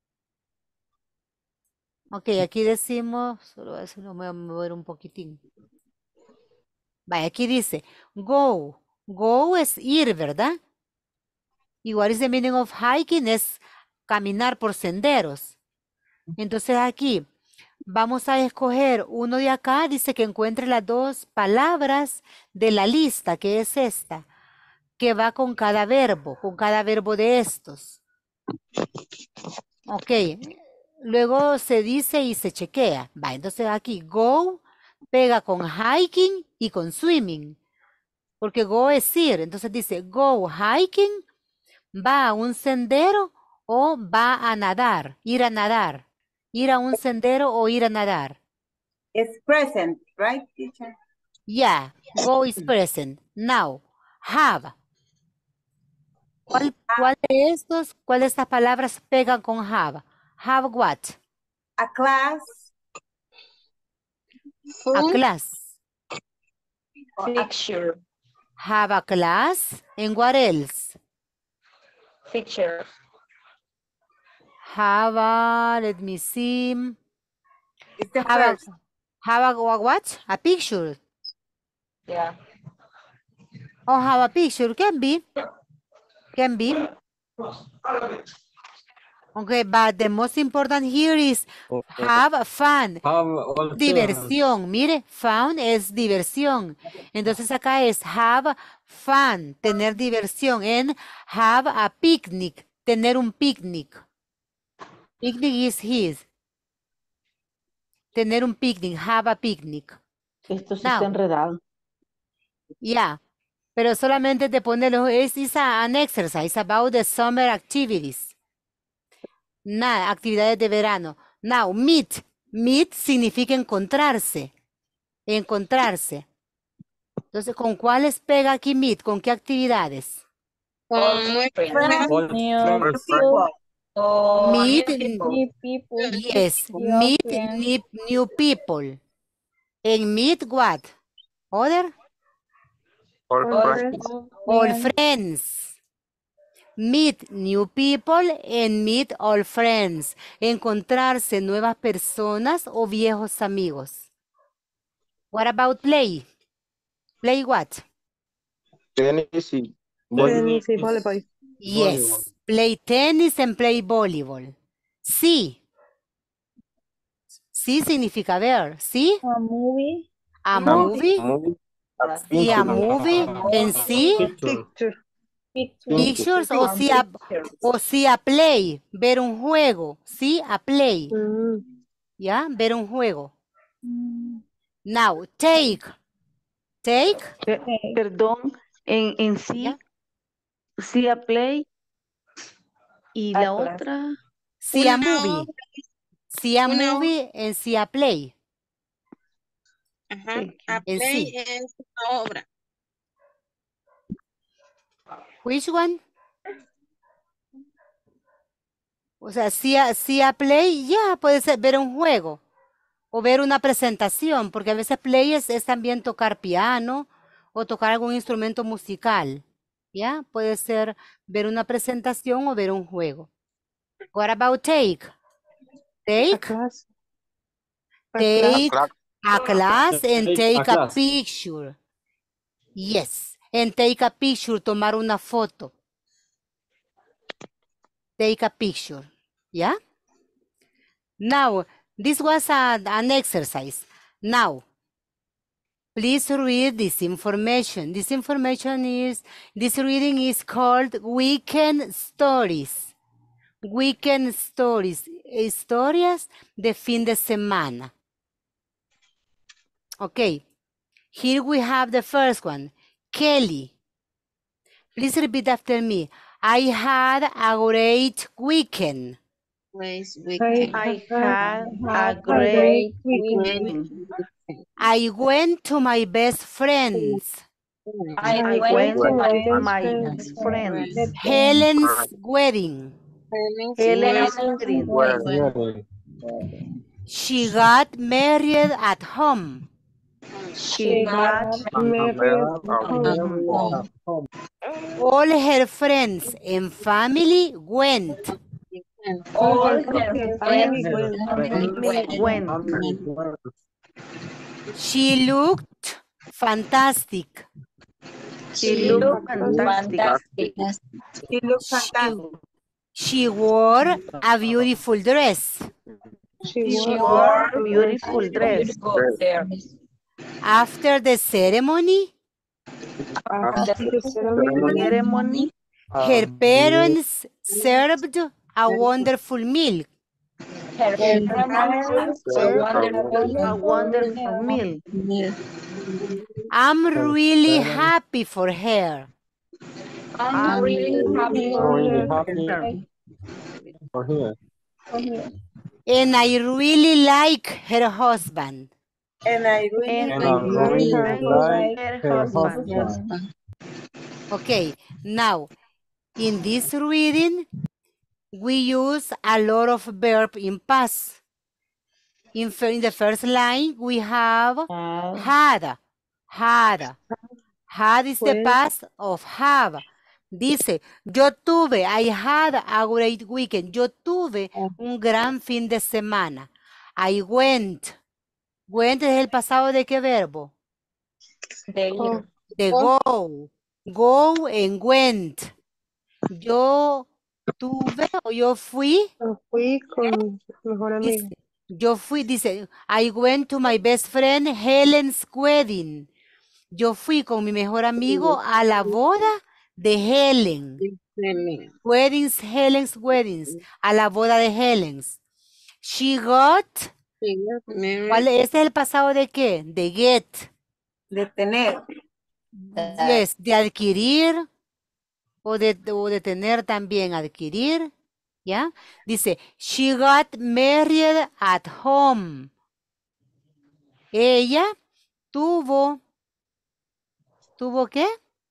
Ok, aquí decimos, solo a ver si lo voy a mover un poquitín. Vaya, aquí dice, go. Go es ir, ¿verdad? Y what is the meaning of hiking? Es caminar por senderos. Entonces aquí vamos a escoger uno de acá. Dice que encuentre las dos palabras de la lista, que es esta, que va con cada verbo, con cada verbo de estos. Ok. Luego se dice y se chequea. Va, entonces aquí go pega con hiking y con swimming. Porque go es ir. Entonces dice go hiking, va a un sendero o va a nadar, ir a nadar. Ir a un sendero o ir a nadar. It's present, right, teacher? Yeah, go is present. Now, have. ¿Cuál, cuál de estos, cuál de estas palabras pegan con have? Have what? A class. A class. Picture. Have a class. And what else? Picture. Have a, let me see. It's the Have a, first. have a what? A picture. Yeah. Oh, have a picture. Can be. Can be. Okay, but the most important here is have fun. Have all Diversión. Mire, fun es diversión. Entonces acá es have fun, tener diversión. And have a picnic, tener un picnic. Picnic is his. Tener un picnic, have a picnic. Esto sí Now, está enredado. yeah, pero solamente te pone los, es is a- an exercise about the summer activities. Nada, actividades de verano. Now, meet. Meet significa encontrarse. Encontrarse. Entonces, ¿con cuáles pega aquí meet? ¿Con qué actividades? Con muy Friends. All New friends. People. Oh, Meet, new people. new people. yes, New meet friends. new, new people. And meet what? Other? All All friends. All Friends. friends. Meet new people and meet all friends. Encontrarse nuevas personas o viejos amigos. What about play? Play what? Tenis y Tenis y voleibol. Yes, play tennis and play volleyball. Sí. Sí significa ver, ¿sí? A movie. A No. movie. movie. Sí, a movie. En sí, Picture. Picture. Picture. pictures o sí a, o sí a play, ver un juego. Sí, a play. Mm. ¿Ya? Ver un juego. Mm. Now, take. Take. Per- Perdón, en, en sí, ¿Ya? sí a play. Y A la class. otra, Sí a Una movie. obra. Sí a Una movie en sí a play. Ajá. Thank you. A En play sí. es una obra. Which one? O sea, sí a, sí a play, ya puede ser ver un juego o ver una presentación, porque a veces play es, es también tocar piano o tocar algún instrumento musical. ¿Ya? Puede ser ver una presentación o ver un juego. What about take? A Take, class. A take class. a class and Take take a a class. picture. Yes, and take a picture, tomar una foto. Take a picture. Yeah? Now, this was a, an exercise. Now, please read this information. This information is, this reading is called Weekend Stories. Weekend Stories. Historias de fin de semana. Okay. Here we have the first one. Kelly. Please repeat after me. I had a great weekend. Pues, I weekend. I had a Have a great great weekend. I went to my best friend's, I I went went to to my best my friend's friend's Helen's wedding. Helen's Helen's wedding. wedding. Wedding. She got married at home. She got married Married at home. at home. All her friends and family went. All All her her friends family and went. family went. Went. Family went. She looked fantastic. She She looked looked fantastic. fantastic. She looks She, fantastic. she wore a beautiful dress. She She wore wore A beautiful a dress. beautiful dress. After the ceremony, after the ceremony. Ceremony. her Um, parents served a wonderful meal. Her Her parents parents were served A wonderful. wonderful meal. I'm her really parents happy for her. I'm I'm really happy are really for happy her. for here. And I really like her husband. And I really And And I I really really like like her her husband. husband. Okay, now in this reading, we use a lot of verb in past. In, fir- in the first line, we have had. Had. Had is the Fue. past of have. Dice, yo tuve, I had a great weekend. Yo tuve un gran fin de semana. I went. Went es el pasado de qué verbo? De ir. De go. Go and went. Yo tuve o yo fui. Yo fui con mi mejor amiga. Dice, yo fui, dice, I went to my best friend Helen's wedding. Yo fui con mi mejor amigo a la boda de Helen. Weddings, Helen's weddings. A la boda de Helen's. She got. ¿Cuál es? ¿Ese es el pasado de qué? De get. de tener. Yes, de adquirir o de, o de tener también, adquirir. ¿Ya? Dice, she got married at home. Ella tuvo, ¿tuvo qué?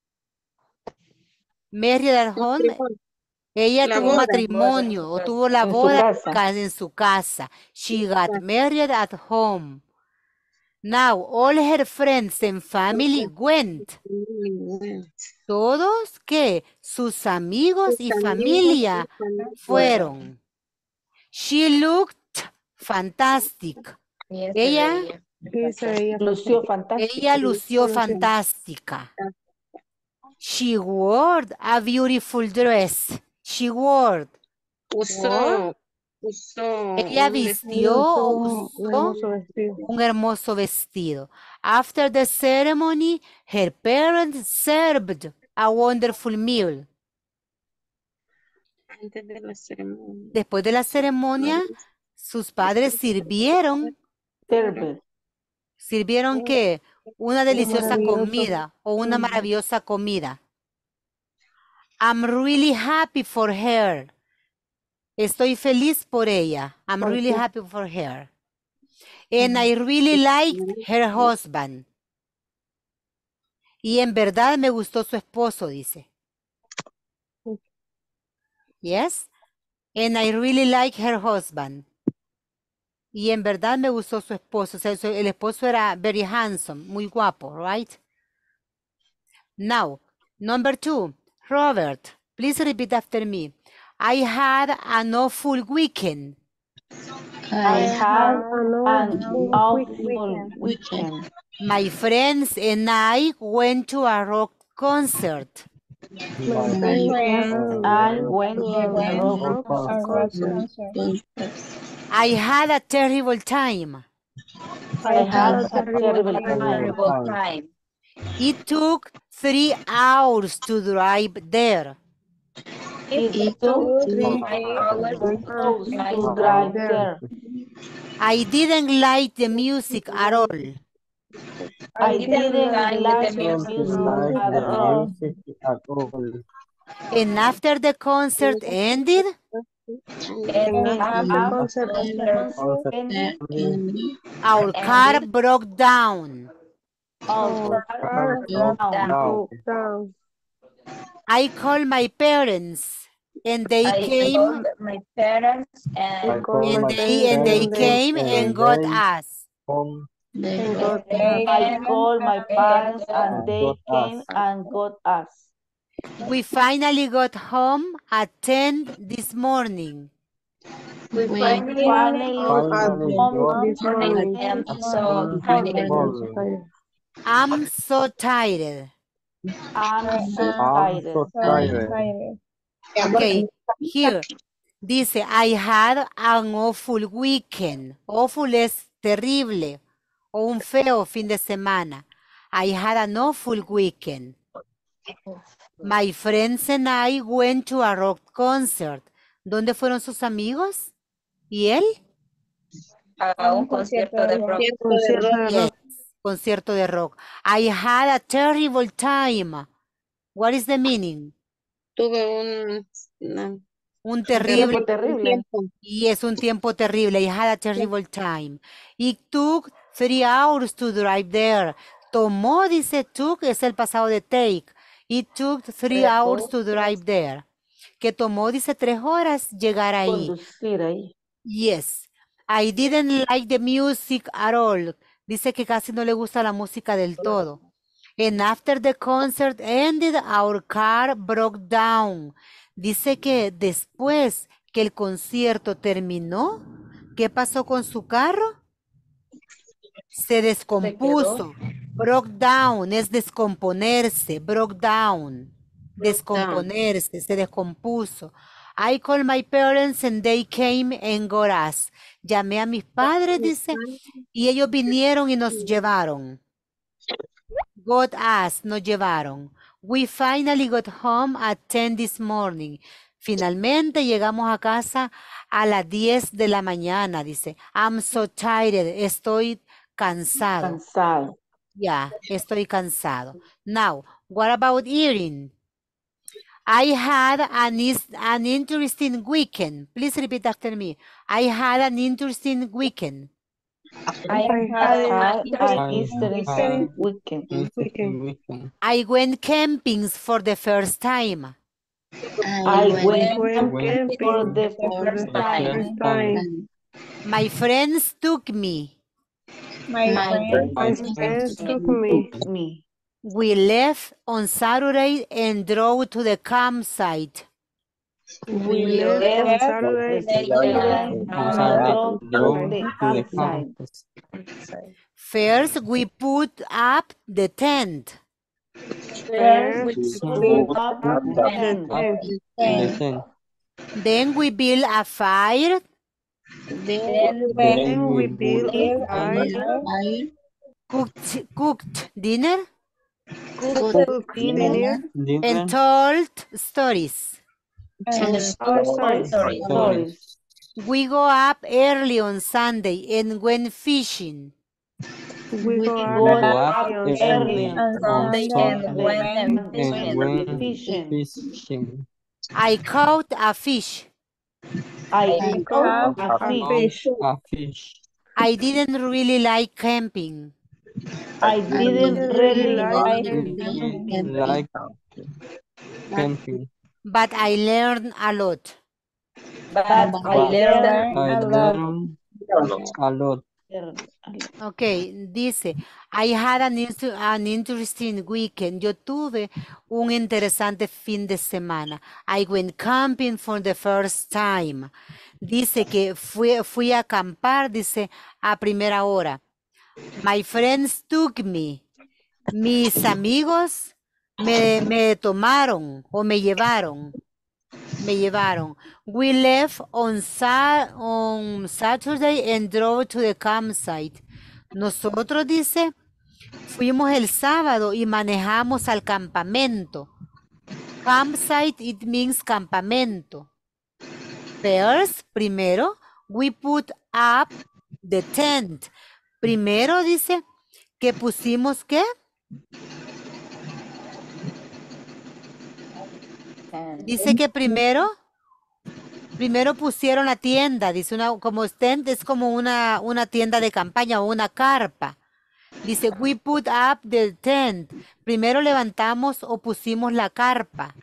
Married at home. Ella La tuvo boda. matrimonio o tuvo la En su boda casa. ca- en su casa. She got married at home. Now, all her friends and family went. Todos que sus amigos y familia fueron. She looked fantastic. Y ese Ella, de Sí, se veía Lució fantástico. ella lució fantástica. She wore a beautiful dress. She wore. Usó, usó. Ella un vistió o un usó hermoso vestido. un hermoso vestido. After the ceremony, her parents served a wonderful meal. Antes de la ceremonia. Después de la ceremonia, sus padres sirvieron, Serve. sirvieron ¿qué? Una deliciosa maravilloso. comida o una Mm. maravillosa comida. I'm really happy for her. Estoy feliz por ella. I'm ¿Por really qué? happy for her. And I really liked her husband. Y en verdad me gustó su esposo, dice. Yes. And I really like her husband. Y en verdad me gustó su esposo. O sea, su- el esposo era very handsome, muy guapo, right? Now, number two, Robert, please repeat after me. I had an awful weekend. I had an awful awful weekend. My friends and I went to a rock concert. My My friends I and went to a rock concert. I had a terrible time. I had a terrible a time. terrible time. It took three hours to drive there. It took Three hours hours to to drive drive there. there. I didn't like the music at all. I didn't like like the the Don't music like at the all. music at all. And after the concert ended, And And after the the concert concert Concert ended, ending. our car ended, broke down. Our our car car broke down. Down. broke down. I called my parents and they I came called my parents I and, called and my they and they parents came and and and got they us. come and and got they us. I came called my parents and and they got came us. and got us. We finally got home at ten this morning. We We finally Finally got At Finally home got this at morning. I am ten so this tired. morning. I'm so tired. I'm so I'm tired. so tired. Okay, here. Dice, I had an awful weekend. Awful es terrible o un feo fin de semana. I had an awful weekend. My friends and I went to a rock concert. ¿Dónde fueron sus amigos? ¿Y él? A un concierto de rock. Concierto de Yes, rock. concierto de rock. I had a terrible time. What is the meaning? tuve un, una- Un Un terrible tiempo terrible. y es un tiempo terrible. I had a terrible time. It took three hours to drive there. Tomó, dice took, es el pasado de take. It took three hours to drive there. Que tomó, dice tres horas llegar ahí. Conducir ahí. Yes. I didn't like the music at all. Dice que casi no le gusta la música del todo. And after the concert ended, our car broke down. Dice que después que el concierto terminó, ¿qué pasó con su carro? Se descompuso. Broke down es descomponerse. Broke down. Descomponerse, se descompuso. I called my parents and they came and got us. Llamé a mis padres, dice, y ellos vinieron y nos llevaron. Got us, nos llevaron. We finally got home at ten this morning. Finalmente llegamos a casa a las diez de la mañana, dice. I'm so tired, estoy cansado. Cansado. Ya, estoy cansado. Now, what about eating? I had an, is- an interesting weekend. Please repeat after me. I had an interesting weekend. I Had had an I interesting had weekend. interesting weekend. I went camping for the first time. I went Went camping for camping the for the first time. first time. My friends took me. My My friend. My My friends friends took me. Took me. We left on Saturday and drove to the campsite. We We left on left Saturday the Saturday children and and drove drove to the to the campsite. campus. First, we put up the tent. First, we we Put put up up the the tent. tent. The tent. Then we built a fire. then Then we we built would a fire, Cooked, cooked dinner cooked dinner, and dinner told stories. and told stories. stories. Stories. We go up early on Sunday and went fishing. We go Go out up early on early Sunday. On on Sunday and Sunday went and and fishing. went fishing. fishing. fishing. I caught a fish. I I caught caught a a fish. fish. A fish. I didn't really like camping. I didn't didn't really really like like camping. camping, Like camping. But I learned a lot. But but I But learned I a lot. learned a lot. Okay, dice, I had an, inter- an interesting weekend. Yo tuve un interesante fin de semana. I went camping for the first time. Dice que fui, fui a acampar, dice, a primera hora. My friends took me. Mis amigos me, me tomaron o me llevaron. Me llevaron. We left on, sa on Saturday and drove to the campsite. Nosotros, dice, fuimos el sábado y manejamos al campamento. Campsite, it means campamento. First, primero, we put up the tent. Primero, dice, que pusimos ¿qué? Dice que primero, primero pusieron la tienda, dice una, como stand, es como una, una tienda de campaña o una carpa. Dice, we put up the tent. Primero levantamos o pusimos la carpa.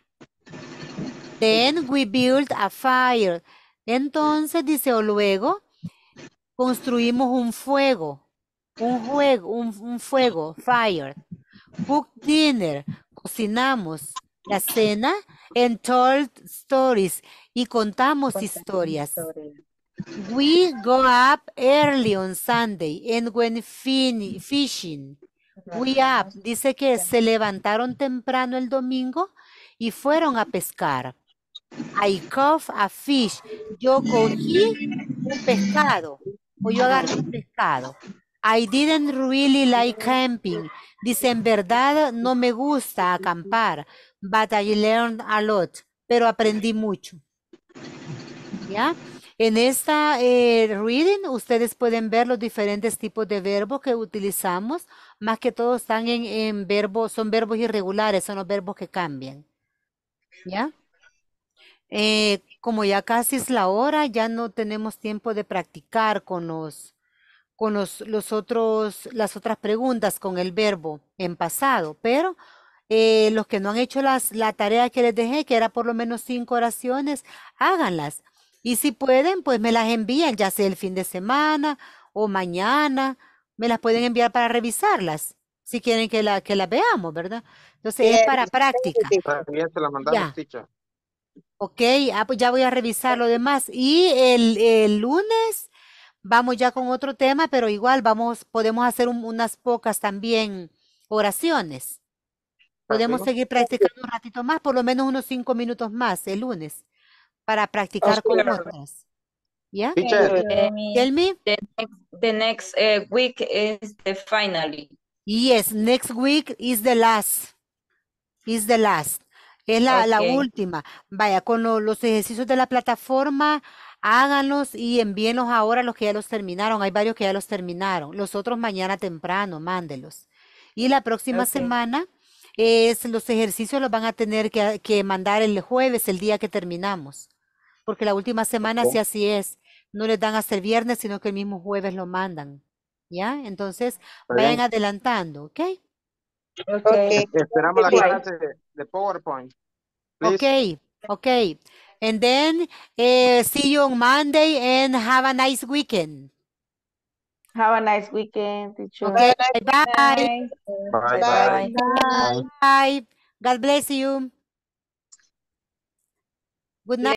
Then we built a fire. Entonces, dice, o luego, construimos un fuego. Un juego, un, un fuego, fire. Cook dinner, cocinamos la cena. And told stories, y contamos historias. We go up early on Sunday and went fin fishing. We up, dice que se levantaron temprano el domingo y fueron a pescar. I caught a fish. Yo cogí un pescado o yo agarré un pescado. I didn't really like camping. Dice, en verdad no me gusta acampar, but I learned a lot. Pero aprendí mucho. ¿Ya? En esta eh, reading ustedes pueden ver los diferentes tipos de verbos que utilizamos. Más que todo están en, en verbos, son verbos irregulares, son los verbos que cambian. ¿Ya? Eh, como ya casi es la hora, ya no tenemos tiempo de practicar con los, con los, los otros, las otras preguntas con el verbo en pasado, pero eh, los que no han hecho las, la tarea que les dejé, que era por lo menos cinco oraciones, háganlas. Y si pueden, pues me las envían, ya sea el fin de semana o mañana, me las pueden enviar para revisarlas, si quieren que, la, que las veamos, ¿verdad? Entonces es para práctica. También se la mandamos, Ya. teacher. Ok, ah, pues ya voy a revisar lo demás. Y el, el lunes vamos ya con otro tema, pero igual vamos, podemos hacer un- unas pocas también oraciones. Podemos Ok. seguir practicando un ratito más, por lo menos unos cinco minutos más el lunes, para practicar con otras. ¿Ya? Teacher, Tell me. The next, the next uh, week is the finally. Yes, next week is the last. Is the last. Es la, la Ok. última. Vaya, con lo- los ejercicios de la plataforma, háganlos y envíenlos ahora a los que ya los terminaron. Hay varios que ya los terminaron. Los otros mañana temprano, mándelos. Y la próxima Ok. semana, es, los ejercicios los van a tener que, que mandar el jueves, el día que terminamos. Porque la última semana, si así es, no les dan hasta el viernes, sino que el mismo jueves lo mandan. ¿Ya? Entonces, vayan bien. adelantando, ¿ok? Okay. Esperamos la Right. clase de, de PowerPoint. Please. Okay, okay. And then uh, see you on Monday and have a nice weekend. Have a nice weekend, teacher. Okay, bye bye. Bye, Bye. bye. Bye. God bless you. Good night.